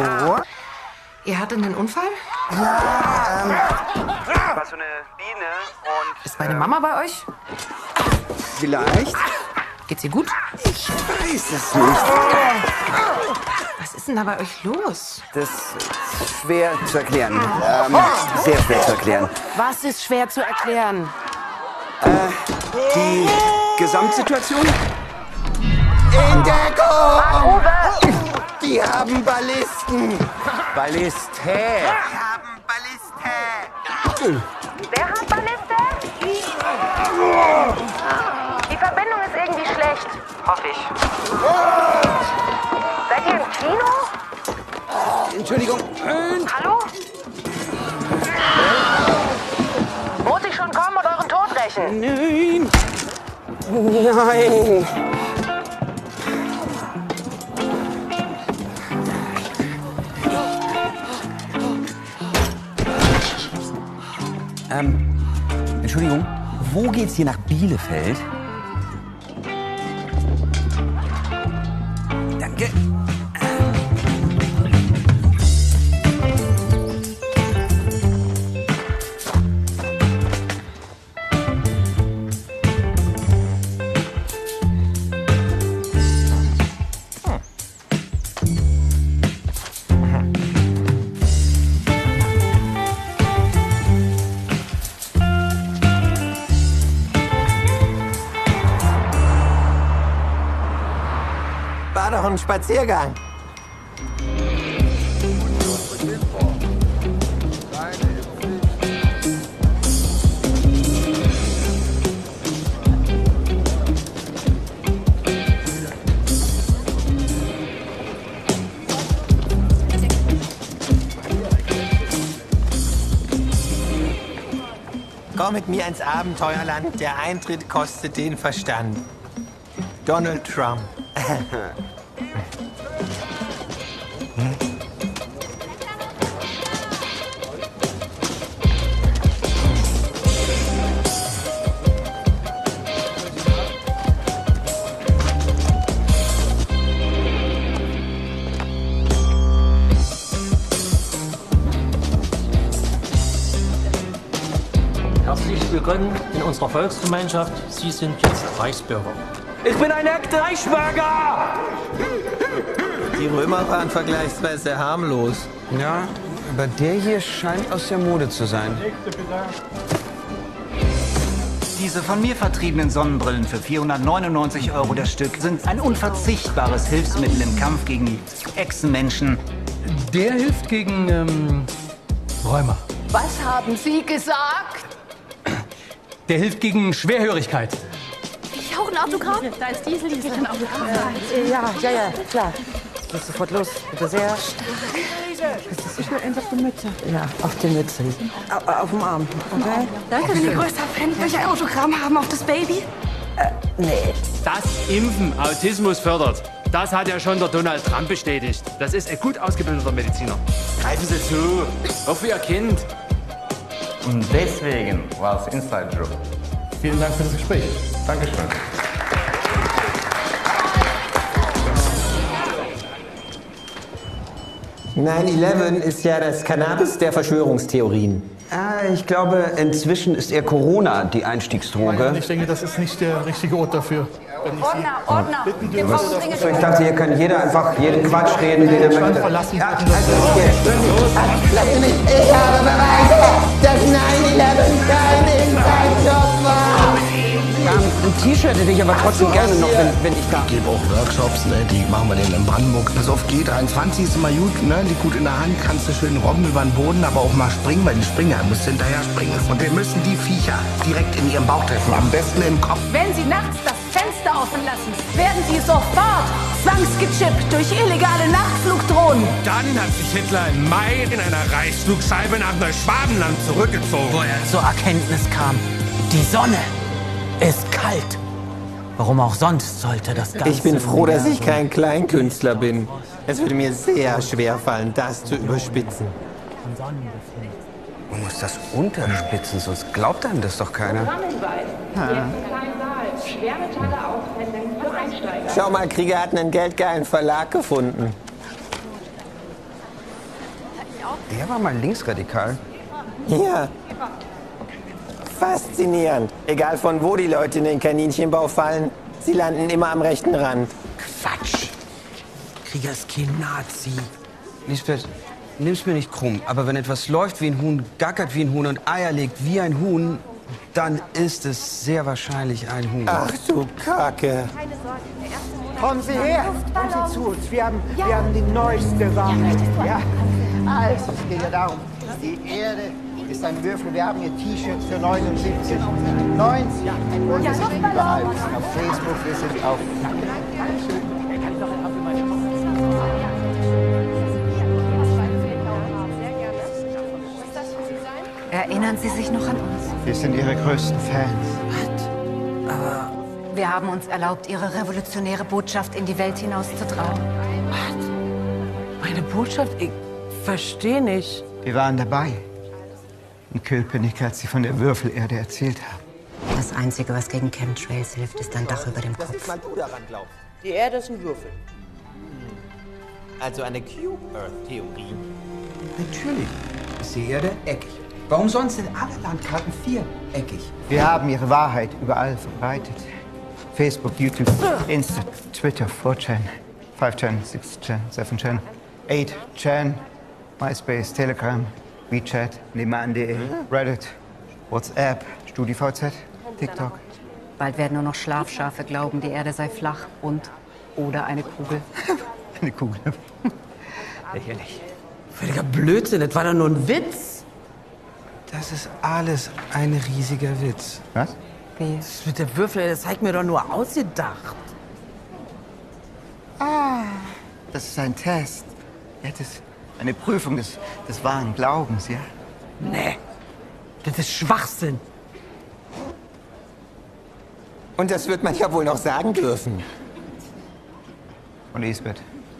Speaker 6: Ihr hattet einen Unfall?
Speaker 5: War so eine Biene und...
Speaker 6: Ist meine Mama bei euch?
Speaker 5: Vielleicht?
Speaker 6: Geht's ihr gut?
Speaker 5: Ich weiß es nicht.
Speaker 6: Was ist denn da bei euch los?
Speaker 5: Das ist schwer zu erklären. Sehr schwer zu erklären.
Speaker 6: Was ist schwer zu erklären?
Speaker 5: Die Gesamtsituation?
Speaker 10: In Deckung! Die haben Ballisten!
Speaker 5: Balliste!
Speaker 7: Wer hat Balliste? Die Verbindung ist irgendwie schlecht.
Speaker 5: Hoffe ich.
Speaker 7: Seid ihr im Kino?
Speaker 5: Entschuldigung.
Speaker 7: Hallo? Muss ich schon kommen und euren Tod rächen?
Speaker 5: Nein! Nein! Entschuldigung, wo geht's hier nach Bielefeld? Danke.
Speaker 10: War doch ein Spaziergang.
Speaker 2: Komm mit mir ins Abenteuerland. Der Eintritt kostet den Verstand. Donald Trump.
Speaker 20: Herzlich willkommen in unserer Volksgemeinschaft. Sie sind jetzt Reichsbürger. Ich bin ein echter Reichsbürger!
Speaker 2: Die Römer waren vergleichsweise harmlos.
Speaker 5: Ja, aber der hier scheint aus der Mode zu sein.
Speaker 8: Diese von mir vertriebenen Sonnenbrillen für 499 € das Stück sind ein unverzichtbares Hilfsmittel im Kampf gegen Echsenmenschen.
Speaker 20: Der hilft gegen Rheuma.
Speaker 9: Was haben Sie gesagt?
Speaker 20: Der hilft gegen Schwerhörigkeit.
Speaker 9: Ich auch ein Autogramm? Da ist Diesel, die ein Autogramm.
Speaker 13: Ja, klar. Geht sofort los. Bitte sehr. Das ist einfach die Mütze. Ja, auf die Mütze. Auf dem Arm. Okay?
Speaker 9: Danke, ich bin größter Fan. Will ich ein Autogramm haben auf das Baby?
Speaker 13: Nee.
Speaker 14: Dass Impfen Autismus fördert, das hat ja schon der Donald Trump bestätigt. Das ist ein gut ausgebildeter Mediziner. Greifen Sie zu, auch für Ihr Kind.
Speaker 24: Und deswegen war es Inside Job. Vielen Dank für das Gespräch. Dankeschön.
Speaker 10: (9/11) ist ja das Cannabis der Verschwörungstheorien.
Speaker 5: Ich glaube, inzwischen ist eher Corona die Einstiegsdroge.
Speaker 25: Ich denke, das ist nicht der richtige Ort dafür.
Speaker 7: Ordner, wir brauchen dringend...
Speaker 5: So, ich dachte, hier kann jeder einfach jeden Quatsch reden, den er möchte.
Speaker 25: Verlassen.
Speaker 5: Ja, also hier.
Speaker 10: Ich habe Beweise, dass 9/11 kein Inside-Job war.
Speaker 5: Ein T-Shirt hätte ich aber trotzdem gerne noch, wenn ich da...
Speaker 26: Ich gebe auch Workshops, ne, die machen wir denn in Brandenburg. Pass auf, G23 ist immer gut, ne, liegt gut in der Hand, kannst du schön robben über den Boden, aber auch mal springen, weil die Springer musst du hinterher springen. Und wir müssen die Viecher direkt in ihrem Bauch treffen, am besten im Kopf.
Speaker 9: Wenn Sie nachts das Fenster offen lassen, werden Sie sofort zwangsgechippt durch illegale Nachtflugdrohnen.
Speaker 14: Dann hat sich Hitler im Mai in einer Reichsflugscheibe nach Neuschwabenland zurückgezogen.
Speaker 8: Wo er zur Erkenntnis kam, die Sonne ist kalt. Warum auch sonst sollte das Ganze...
Speaker 2: Ich bin froh, dass ich kein Kleinkünstler bin. Es würde mir sehr schwer fallen, das zu überspitzen.
Speaker 5: Man muss das unterspitzen, sonst glaubt einem das doch keiner.
Speaker 10: Schau mal, Krieger hat einen geldgeilen Verlag gefunden.
Speaker 5: Der war mal linksradikal.
Speaker 10: Ja. Faszinierend. Egal von wo die Leute in den Kaninchenbau fallen, sie landen immer am rechten Rand.
Speaker 5: Quatsch. Krieger ist kein Nazi. Lisbeth, nimm's mir nicht krumm, aber wenn etwas läuft wie ein Huhn, gackert wie ein Huhn und Eier legt wie ein Huhn, dann ist es sehr wahrscheinlich ein Huhn.
Speaker 10: Ach du Kacke.
Speaker 1: Kommen Sie her, kommen Sie zu uns. Wir haben die neueste Wahrheit. Ja. Also, es geht ja darum, die Erde ist ein Würfel. Wir haben hier T-Shirts für 79, 90 und wir sind überall. Wir sind auf Facebook, wir sind auf...
Speaker 22: Erinnern Sie sich noch an uns?
Speaker 1: Wir sind Ihre größten Fans.
Speaker 22: Aber wir haben uns erlaubt, Ihre revolutionäre Botschaft in die Welt hinauszutragen.
Speaker 13: Meine Botschaft? Ich verstehe nicht.
Speaker 1: Wir waren dabei. In Köpenick, als Sie von der Würfelerde erzählt haben.
Speaker 22: Das Einzige, was gegen Chemtrails hilft, ist ein Dach über dem Kopf.
Speaker 10: Mal du daran glaubst.
Speaker 13: Die Erde ist ein Würfel.
Speaker 10: Also eine Cube-Earth-Theorie.
Speaker 5: Natürlich ist die Erde eckig. Warum sonst sind alle Landkarten viereckig?
Speaker 1: Wir haben Ihre Wahrheit überall verbreitet. Facebook, YouTube, Insta, Twitter, 4chan, 5chan, 6chan, 7chan, 8chan, MySpace, Telegram, WeChat, Neman.de, Reddit, WhatsApp, StudiVZ, TikTok.
Speaker 22: Bald werden nur noch Schlafschafe glauben, die Erde sei flach und oder eine Kugel.
Speaker 1: Eine Kugel. Lächerlich.
Speaker 13: Völliger Blödsinn, das war doch nur ein Witz.
Speaker 5: Das ist alles ein riesiger Witz.
Speaker 1: Was?
Speaker 22: Wie?
Speaker 13: Das mit der Würfel, das hat ich mir doch nur ausgedacht.
Speaker 1: Das ist ein Test. Ja, das ist eine Prüfung des wahren Glaubens, ja?
Speaker 13: Nee, das ist Schwachsinn.
Speaker 10: Und das wird man ja wohl noch sagen dürfen.
Speaker 1: Und Lisbeth.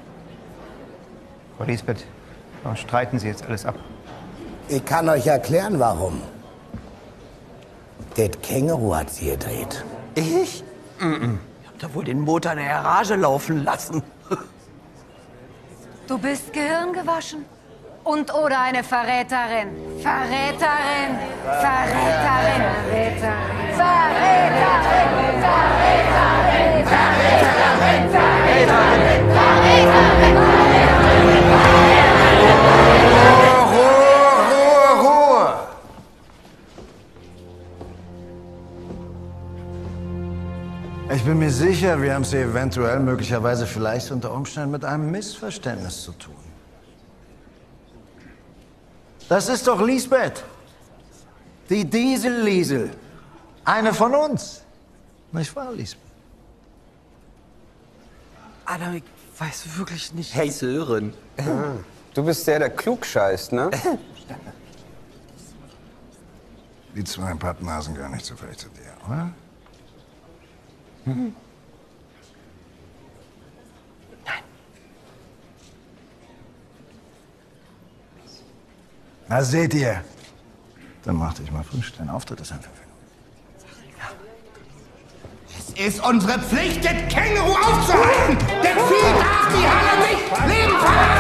Speaker 1: Frau Lisbeth, warum streiten Sie jetzt alles ab?
Speaker 11: Ich kann euch erklären, warum. Das Känguru hat sie gedreht.
Speaker 10: Ich?
Speaker 13: Ich hab da wohl den Motor in der Garage laufen lassen.
Speaker 22: Du bist gehirngewaschen. Und oder eine Verräterin. Verräterin. Verräterin. Verräterin. Verräterin. Verräterin. Verräterin. Verräterin. Verräterin.
Speaker 11: Ruhe! Ich bin mir sicher, wir haben es eventuell, möglicherweise, vielleicht unter Umständen mit einem Missverständnis zu tun. Das ist doch Lisbeth. Die Diesel-Liesel. Eine von uns. Nicht wahr, Lisbeth?
Speaker 13: Adam, ich weiß wirklich nicht.
Speaker 10: Hey Sören.
Speaker 5: Du bist der klug scheißt, ne?
Speaker 11: Die zwei Pappnasen gar nicht zufällig zu dir, oder?
Speaker 13: Nein.
Speaker 11: Na, seht ihr. Dann macht euch mal frisch. Dein Auftritt ist ein 5 Minuten.
Speaker 26: Es ist unsere Pflicht, das Känguru aufzuhalten! Der Vieh darf die Halle nicht leben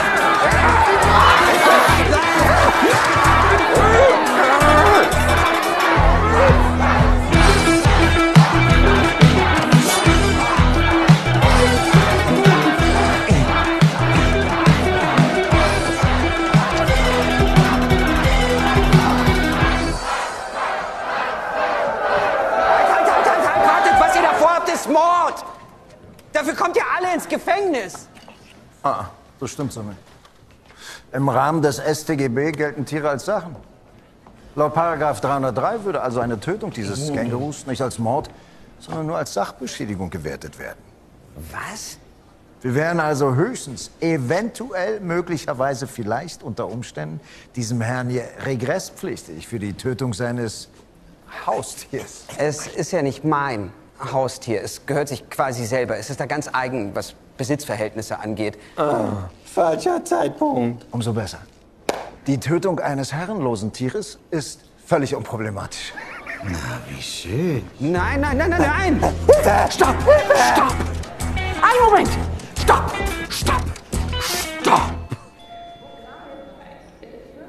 Speaker 5: Was ihr da vorhabt, ist Mord! Dafür kommt ihr alle ins Gefängnis!
Speaker 11: Das stimmt so nicht. Im Rahmen des StGB gelten Tiere als Sachen. Laut Paragraph 303 würde also eine Tötung dieses Kängurus nicht als Mord, sondern nur als Sachbeschädigung gewertet werden.
Speaker 5: Was?
Speaker 11: Wir wären also höchstens, eventuell, möglicherweise, vielleicht unter Umständen, diesem Herrn hier regresspflichtig für die Tötung seines Haustiers.
Speaker 5: Es ist ja nicht mein Haustier. Es gehört sich quasi selber. Es ist da ganz eigen, was Besitzverhältnisse angeht.
Speaker 10: Falscher Zeitpunkt.
Speaker 11: Umso besser. Die Tötung eines herrenlosen Tieres ist völlig unproblematisch.
Speaker 5: Na, wie schön. Nein, nein, nein, nein, nein!
Speaker 13: Stopp! Stopp! Ein Moment! Stopp! Stopp! Stopp!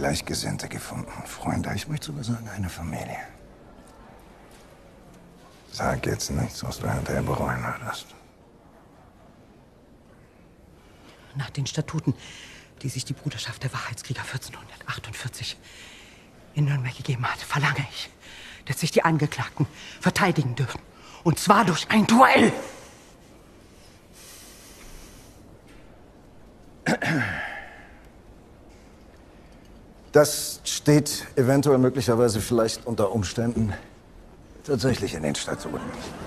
Speaker 4: Gleichgesinnte gefunden. Freunde, ich möchte sogar sagen, eine Familie. Sag jetzt nichts, was du hinterher bereuen würdest.
Speaker 13: Nach den Statuten, die sich die Bruderschaft der Wahrheitskrieger 1448 in Nürnberg gegeben hat, verlange ich, dass sich die Angeklagten verteidigen dürfen. Und zwar durch ein Duell.
Speaker 4: Das steht eventuell, möglicherweise, vielleicht unter Umständen tatsächlich in den Statuten.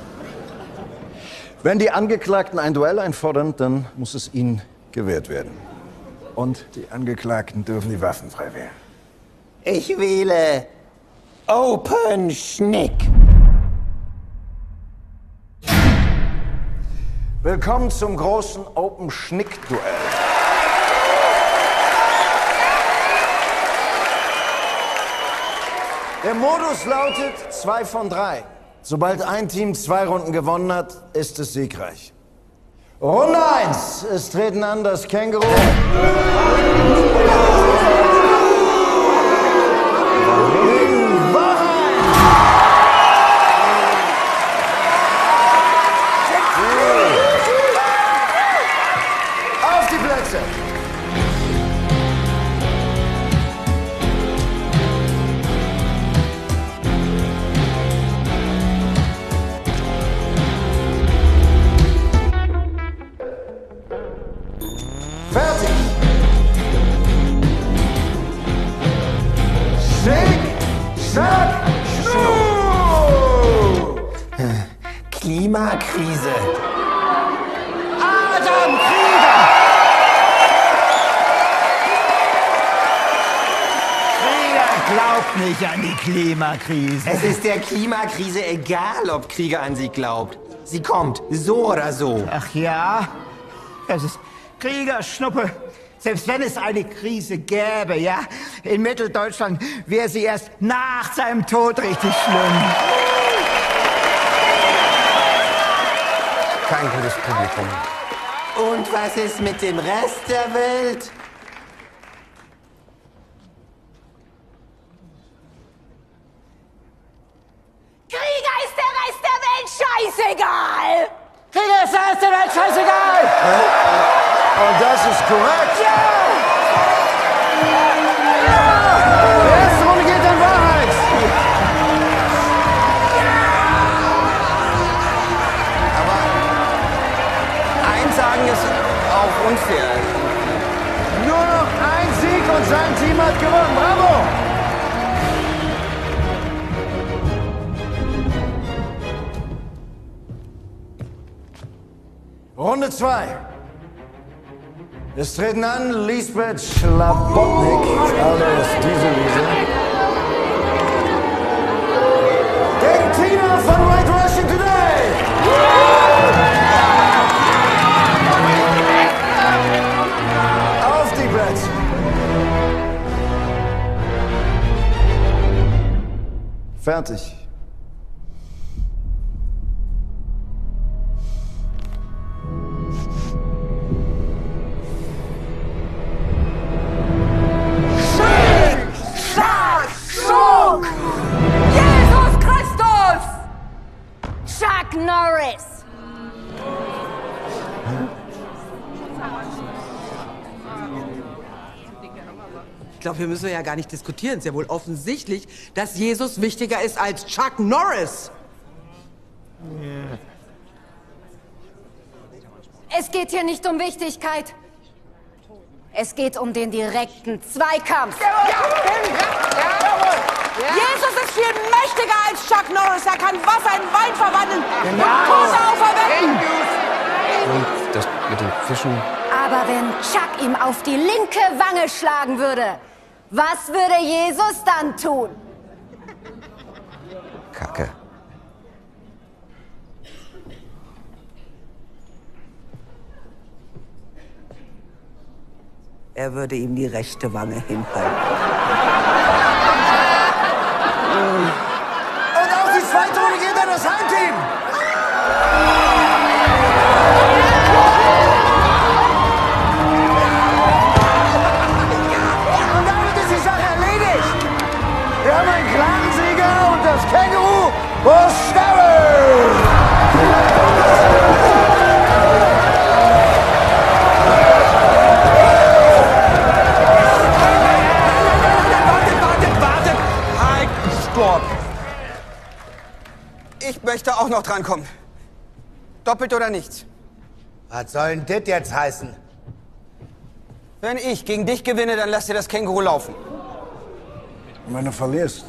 Speaker 4: Wenn die Angeklagten ein Duell einfordern, dann muss es ihnen gewährt werden. Und die Angeklagten dürfen die Waffen frei wählen.
Speaker 10: Ich wähle Open Schnick.
Speaker 4: Willkommen zum großen Open Schnick-Duell. Der Modus lautet 2 von 3. Sobald ein Team 2 Runden gewonnen hat, ist es siegreich. Runde 1. Es treten an das Känguru. Gegen Wahrheit. Auf die Plätze. Fertig! Schnick, Schnack, Schnuck!
Speaker 10: Klimakrise.
Speaker 1: Adam Krieger! Krieger glaubt nicht an die Klimakrise.
Speaker 10: Es ist der Klimakrise egal, ob Krieger an sie glaubt. Sie kommt, so oder so.
Speaker 1: Ach ja? Das ist Kriegerschnuppe. Selbst wenn es eine Krise gäbe, ja, in Mitteldeutschland wäre sie erst nach seinem Tod richtig schlimm.
Speaker 5: Kein gutes Publikum.
Speaker 10: Und was ist mit dem Rest der Welt?
Speaker 9: Krieger ist der Rest der Welt scheißegal!
Speaker 1: Krieger ist der Rest der Welt scheißegal!
Speaker 4: Und das ist korrekt.
Speaker 1: Ja!
Speaker 4: Ja! Die erste Runde geht in Wahrheit.
Speaker 5: Aber eins sagen ist auch unfair.
Speaker 4: Nur noch ein Sieg und sein Team hat gewonnen. Bravo! Runde 2. Es treten an Lisbeth Schlabotnik, alias Dieselwiese, gegen Tina von White Russian Today. Auf die Plätze. Fertig.
Speaker 9: Jesus Christus! Chuck Norris!
Speaker 13: Ich glaube, hier müssen wir ja gar nicht diskutieren. Es ist ja wohl offensichtlich, dass Jesus wichtiger ist als Chuck Norris.
Speaker 22: Es geht hier nicht um Wichtigkeit. Es geht um den direkten Zweikampf.
Speaker 13: Jesus ist viel mächtiger als Chuck Norris. Er kann Wasser in Wein verwandeln und Tote auferwecken.
Speaker 5: Und das mit den Fischen?
Speaker 22: Aber wenn Chuck ihm auf die linke Wange schlagen würde, was würde Jesus dann tun?
Speaker 5: Kacke.
Speaker 13: Er würde ihm die rechte Wange hinhalten.
Speaker 4: Und auf die zweite Runde geht dann das Heimteam. Und damit ist die Sache haben einen klaren Sieger und das Känguru muss sterben!
Speaker 5: Wartet! Halt, stopp! Ich möchte auch noch drankommen. Doppelt oder nichts.
Speaker 12: Was soll denn das jetzt heißen?
Speaker 5: Wenn ich gegen dich gewinne, dann lass dir das Känguru laufen.
Speaker 4: Und wenn du verlierst?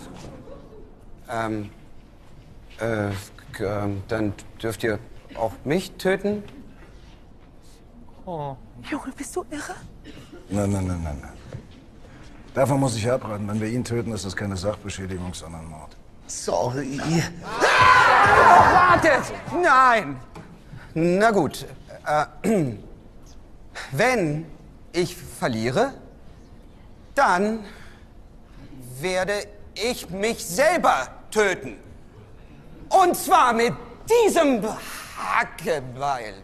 Speaker 5: Dann dürft ihr auch mich töten?
Speaker 13: Oh. Junge, bist du irre?
Speaker 4: Nein. Davon muss ich abraten. Wenn wir ihn töten, ist das keine Sachbeschädigung, sondern Mord.
Speaker 12: Sorry.
Speaker 5: Wartet! Nein! Na gut. Wenn ich verliere, dann werde ich mich selber töten. Und zwar mit diesem Hackebeil.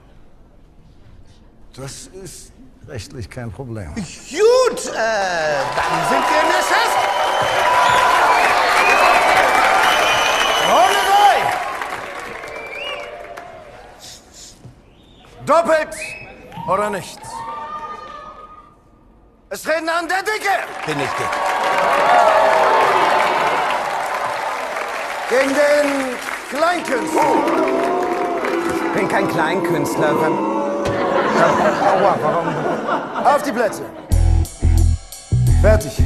Speaker 4: Das ist rechtlich kein Problem.
Speaker 12: Gut, dann sind wir in der Fest.
Speaker 4: Runde 3. Doppelt oder nichts? Es treten an der Dicke.
Speaker 12: Bin ich dick.
Speaker 4: Gegen den Kleinkünstler.
Speaker 5: Ich bin kein Kleinkünstler.
Speaker 4: Aua, warum? Auf die Plätze. Fertig.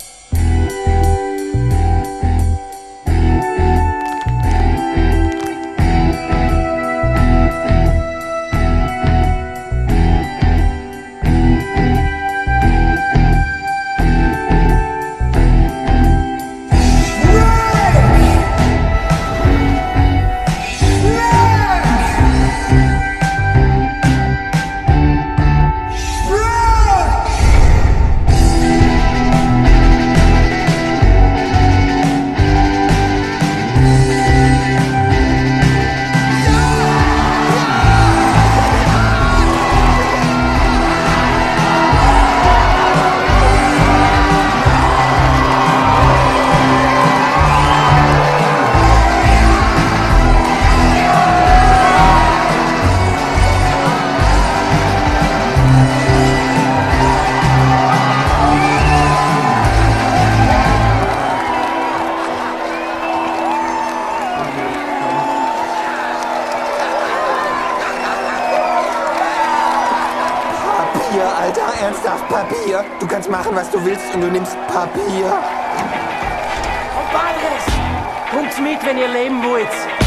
Speaker 2: Alter, ernsthaft, Papier? Du kannst machen, was du willst und du nimmst Papier.
Speaker 20: Compadres, kommt mit, wenn ihr leben wollt.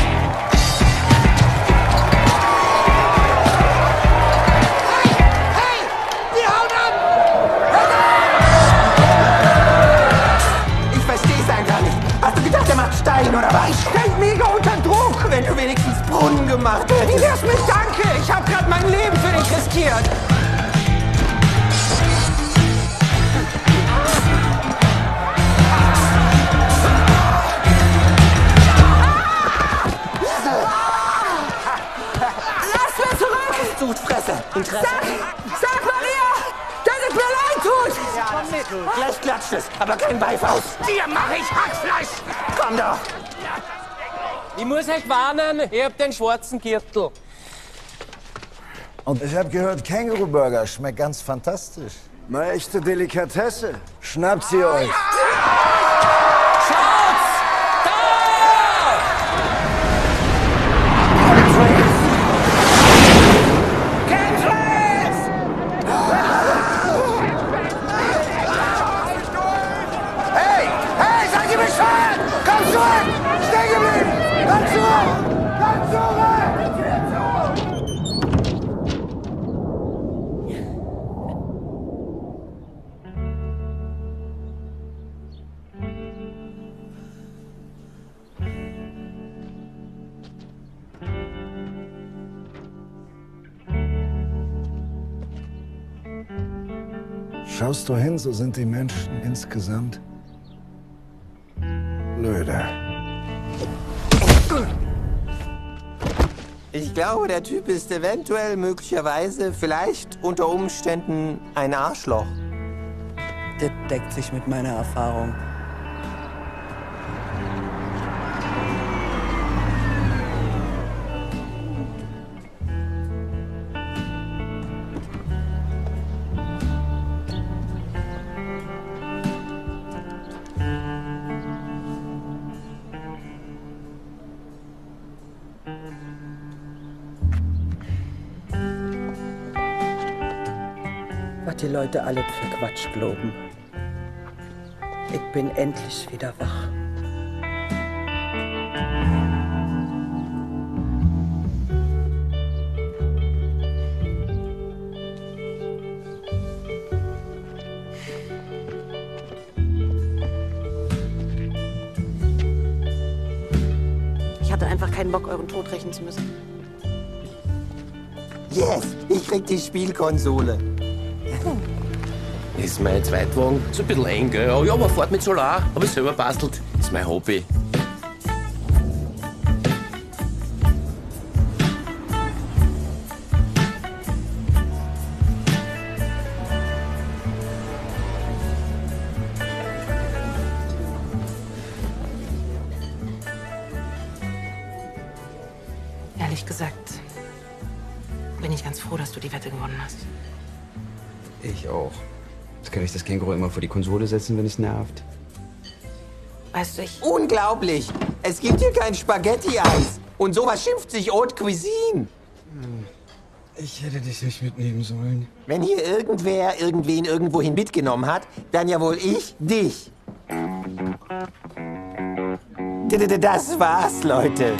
Speaker 12: Hey, wir hauen ab!
Speaker 2: Ich versteh's einfach nicht. Hast du gedacht, er macht Stein oder was?
Speaker 5: Ich steig mega unter Druck.
Speaker 2: Wenn du wenigstens Brunnen gemacht hättest.
Speaker 5: Wie wär's mit Danke? Ich hab grad mein Leben für dich riskiert.
Speaker 2: Interesse.
Speaker 13: Sag Maria, dass es mir leid tut!
Speaker 2: Ja, komm mit. Gleich klatscht es, aber kein Beifaust.
Speaker 12: Dir mach ich Hackfleisch!
Speaker 2: Komm doch.
Speaker 20: Ich muss euch warnen, ihr habt den schwarzen Gürtel.
Speaker 4: Und ich habe gehört, Känguru-Burger schmeckt ganz fantastisch. Eine echte Delikatesse. Schnappt sie euch.
Speaker 20: Schaut's! Da!
Speaker 12: Hey, seid ihr bescheuert? Komm zurück! Steh geblieben! Komm zurück! Komm zurück!
Speaker 4: Schaust du hin, so sind die Menschen insgesamt blöder.
Speaker 2: Ich glaube, der Typ ist eventuell, möglicherweise, vielleicht unter Umständen ein Arschloch.
Speaker 16: Das deckt sich mit meiner Erfahrung.
Speaker 3: was die Leute alle für Quatsch glauben. Ich bin endlich wieder wach.
Speaker 6: Ich hatte einfach keinen Bock, euren Tod rächen zu müssen.
Speaker 10: Yes, ich krieg die Spielkonsole.
Speaker 20: Ist mein Zweitwagen. So ein bisschen eng, gell? Ja, aber fährt mit Solar. Hab ich selber bastelt. Ist mein Hobby.
Speaker 6: Ehrlich gesagt, bin ich ganz froh, dass du die Wette gewonnen hast.
Speaker 5: Ich auch. Jetzt kann ich das Känguru immer vor die Konsole setzen, wenn es nervt.
Speaker 6: Weißt du, ich...
Speaker 10: Unglaublich! Es gibt hier kein Spaghetti-Eis. Und sowas schimpft sich Haute Cuisine.
Speaker 5: Ich hätte dich nicht mitnehmen sollen.
Speaker 10: Wenn hier irgendwer irgendwen irgendwohin mitgenommen hat, dann ja wohl ich dich. Das war's, Leute.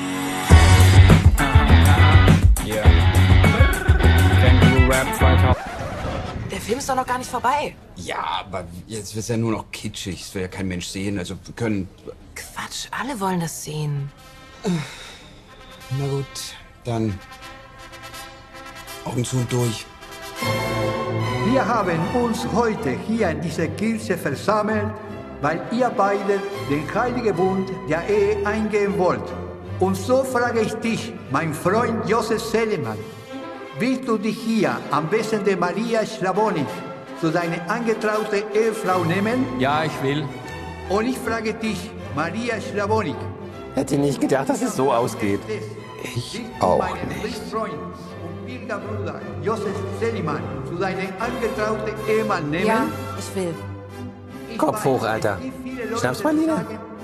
Speaker 24: Ja. Känguru Rap 2000.
Speaker 6: Der Film ist doch noch gar nicht vorbei.
Speaker 5: Ja, aber jetzt wird's ja nur noch kitschig. Das will ja kein Mensch sehen. Also wir können...
Speaker 6: Quatsch, alle wollen das sehen.
Speaker 5: Na gut, dann Augen zu und durch.
Speaker 16: Wir haben uns heute hier in dieser Kirche versammelt, weil ihr beide den heiligen Bund der Ehe eingehen wollt. Und so frage ich dich, mein Freund Josef Selemann, willst du dich hier am besten der Maria Schlabonik zu deiner angetrauten Ehefrau nehmen?
Speaker 24: Ja, ich will.
Speaker 16: Und ich frage dich, Maria Schlabonik.
Speaker 10: Hätte nicht gedacht, dass es so ausgeht.
Speaker 5: Ich auch nicht.
Speaker 16: Freund und Bürgerbruder Josef Seliman zu deinem angetrauten Ehemann nehmen?
Speaker 6: Ja, ich will.
Speaker 10: Kopf hoch, Alter. Schnapp's mal, Lina.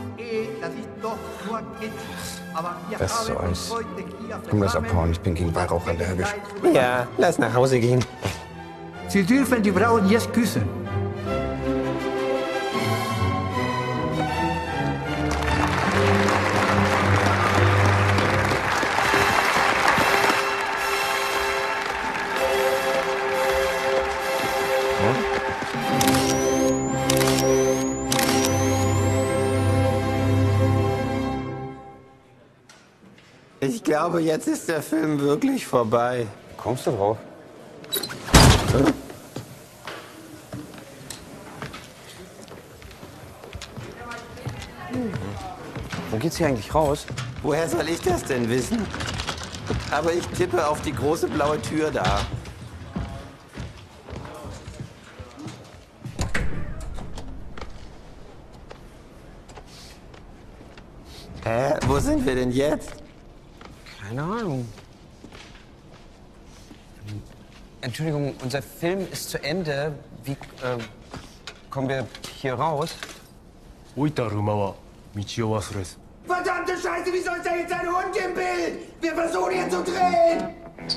Speaker 4: Was soll's? Komm, das abhauen. Ich bin gegen Weihrauch allergisch.
Speaker 10: Ja, lass nach Hause gehen.
Speaker 16: Sie dürfen die Braut jetzt küssen.
Speaker 10: Ich glaube, jetzt ist der Film wirklich vorbei.
Speaker 5: Kommst du drauf? Wo geht's hier eigentlich raus?
Speaker 10: Woher soll ich das denn wissen? Aber ich tippe auf die große blaue Tür da. Hä? Wo sind wir denn jetzt?
Speaker 5: Keine Ahnung. Entschuldigung, unser Film ist zu Ende. Wie kommen wir hier raus?
Speaker 12: Verdammte Scheiße, wie soll da jetzt ein Hund im Bild? Wir versuchen hier zu drehen!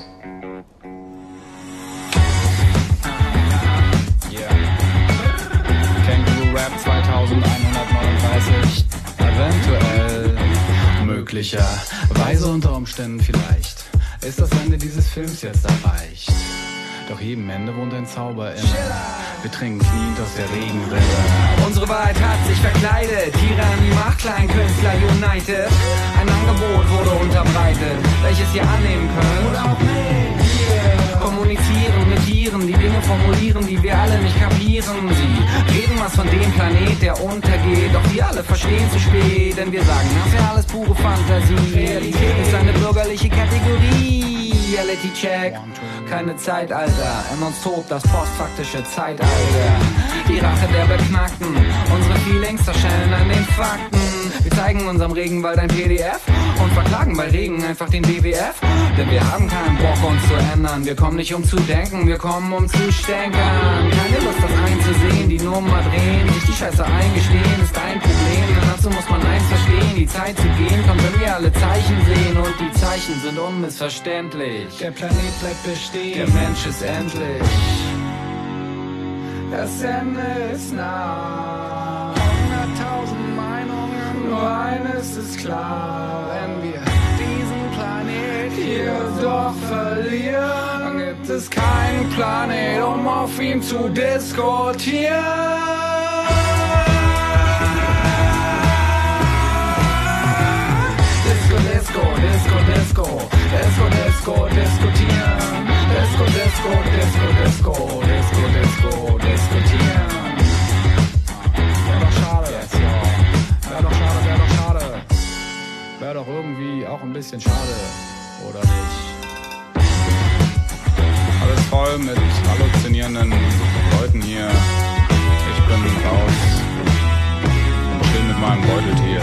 Speaker 24: Känguru Rap 2139. Eventuell, möglicherweise unter Umständen vielleicht, ist das Ende dieses Films jetzt erreicht. Doch jedem Ende wohnt ein Zauber inne. Wir trinken kniend aus der Regenrinne.
Speaker 17: Unsere Wahrheit hat sich verkleidet. Tyrannie macht Kleinkünstler united. Ein Angebot wurde unterbreitet, welches ihr annehmen könnt. Oder auch nicht. Kommunizieren mit Tieren, die Dinge formulieren, die wir alle nicht kapieren. Sie reden was von dem Planet, der untergeht. Doch wir alle verstehen zu spät, denn wir sagen, das ist ja alles pure Fantasie. Realität ist eine bürgerliche Kategorie. Reality Check, keine Zeitalter. In uns tobt das postfaktische Zeitalter. Die Rache der Beknackten, unsere Feelings zerschellen an den Fakten. Wir zeigen unserem Regenwald ein PDF und verklagen bei Regen einfach den WWF. Denn wir haben keinen Bock, uns zu ändern. Wir kommen nicht um zu denken, wir kommen um zu stänkern. Keine Lust, das einzusehen, die Nummer drehen. Sich die Scheiße eingestehen, ist ein Problem. Denn dazu muss man eins verstehen, die Zeit zu gehen kommt, wenn wir alle Zeichen sehen. Und die Zeichen sind unmissverständlich. Der Planet bleibt bestehen, der Mensch ist endlich das Ende ist nah. 100.000 Meinungen, nur eines ist klar. Wenn wir diesen Planet hier doch verlieren, dann gibt es keinen Planet, um auf ihm zu diskutieren. Disco, Disco, Disco, Disco, Disco, diskutieren. Disco, Disco, Disco, Disco, Disco, Disco, diskutieren. Wär doch schade, wär doch schade, wär doch schade. Wär doch irgendwie auch ein bisschen schade, oder nicht? Alles voll mit halluzinierenden Leuten hier. Ich bin raus und chill mit meinem Beuteltier.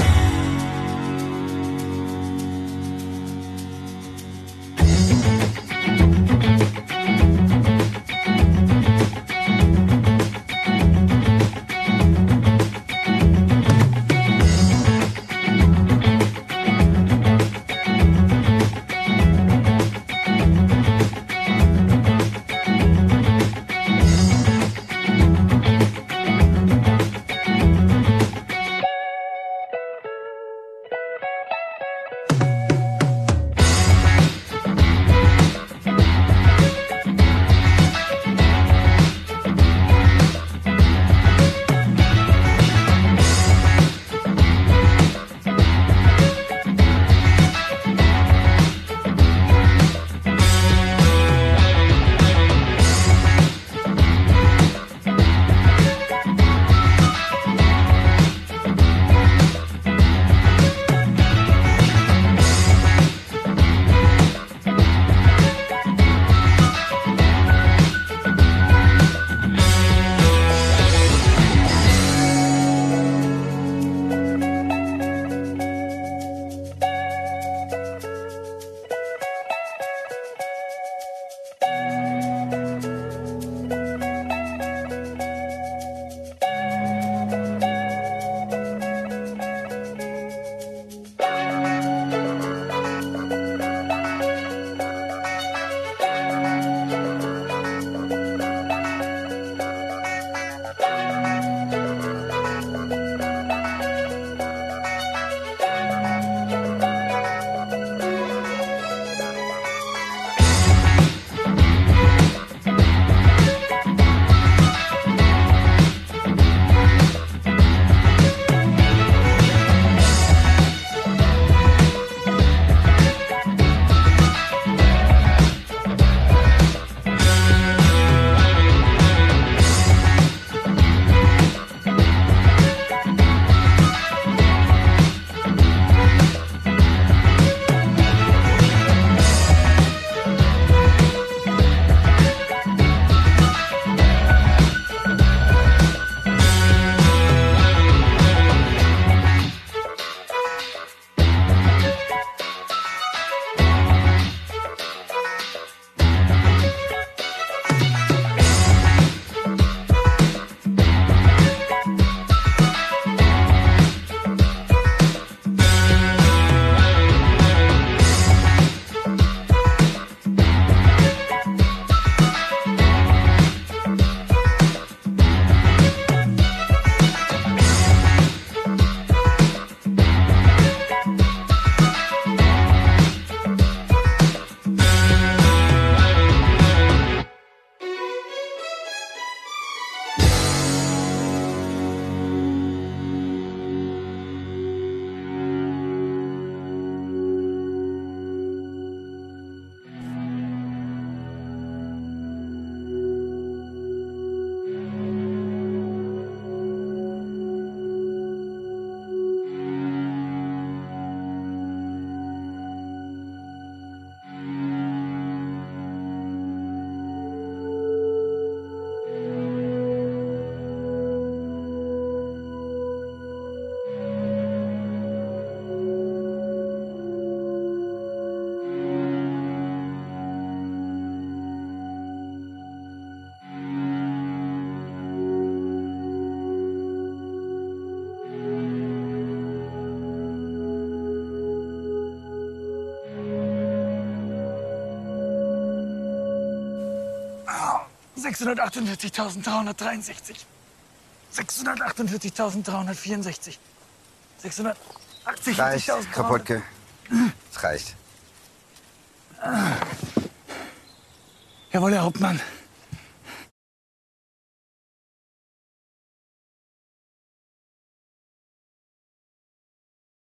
Speaker 24: 648.363. 648.364. 680.000.
Speaker 5: Reicht, Krapotke. Es reicht.
Speaker 24: Jawohl, Herr Hauptmann.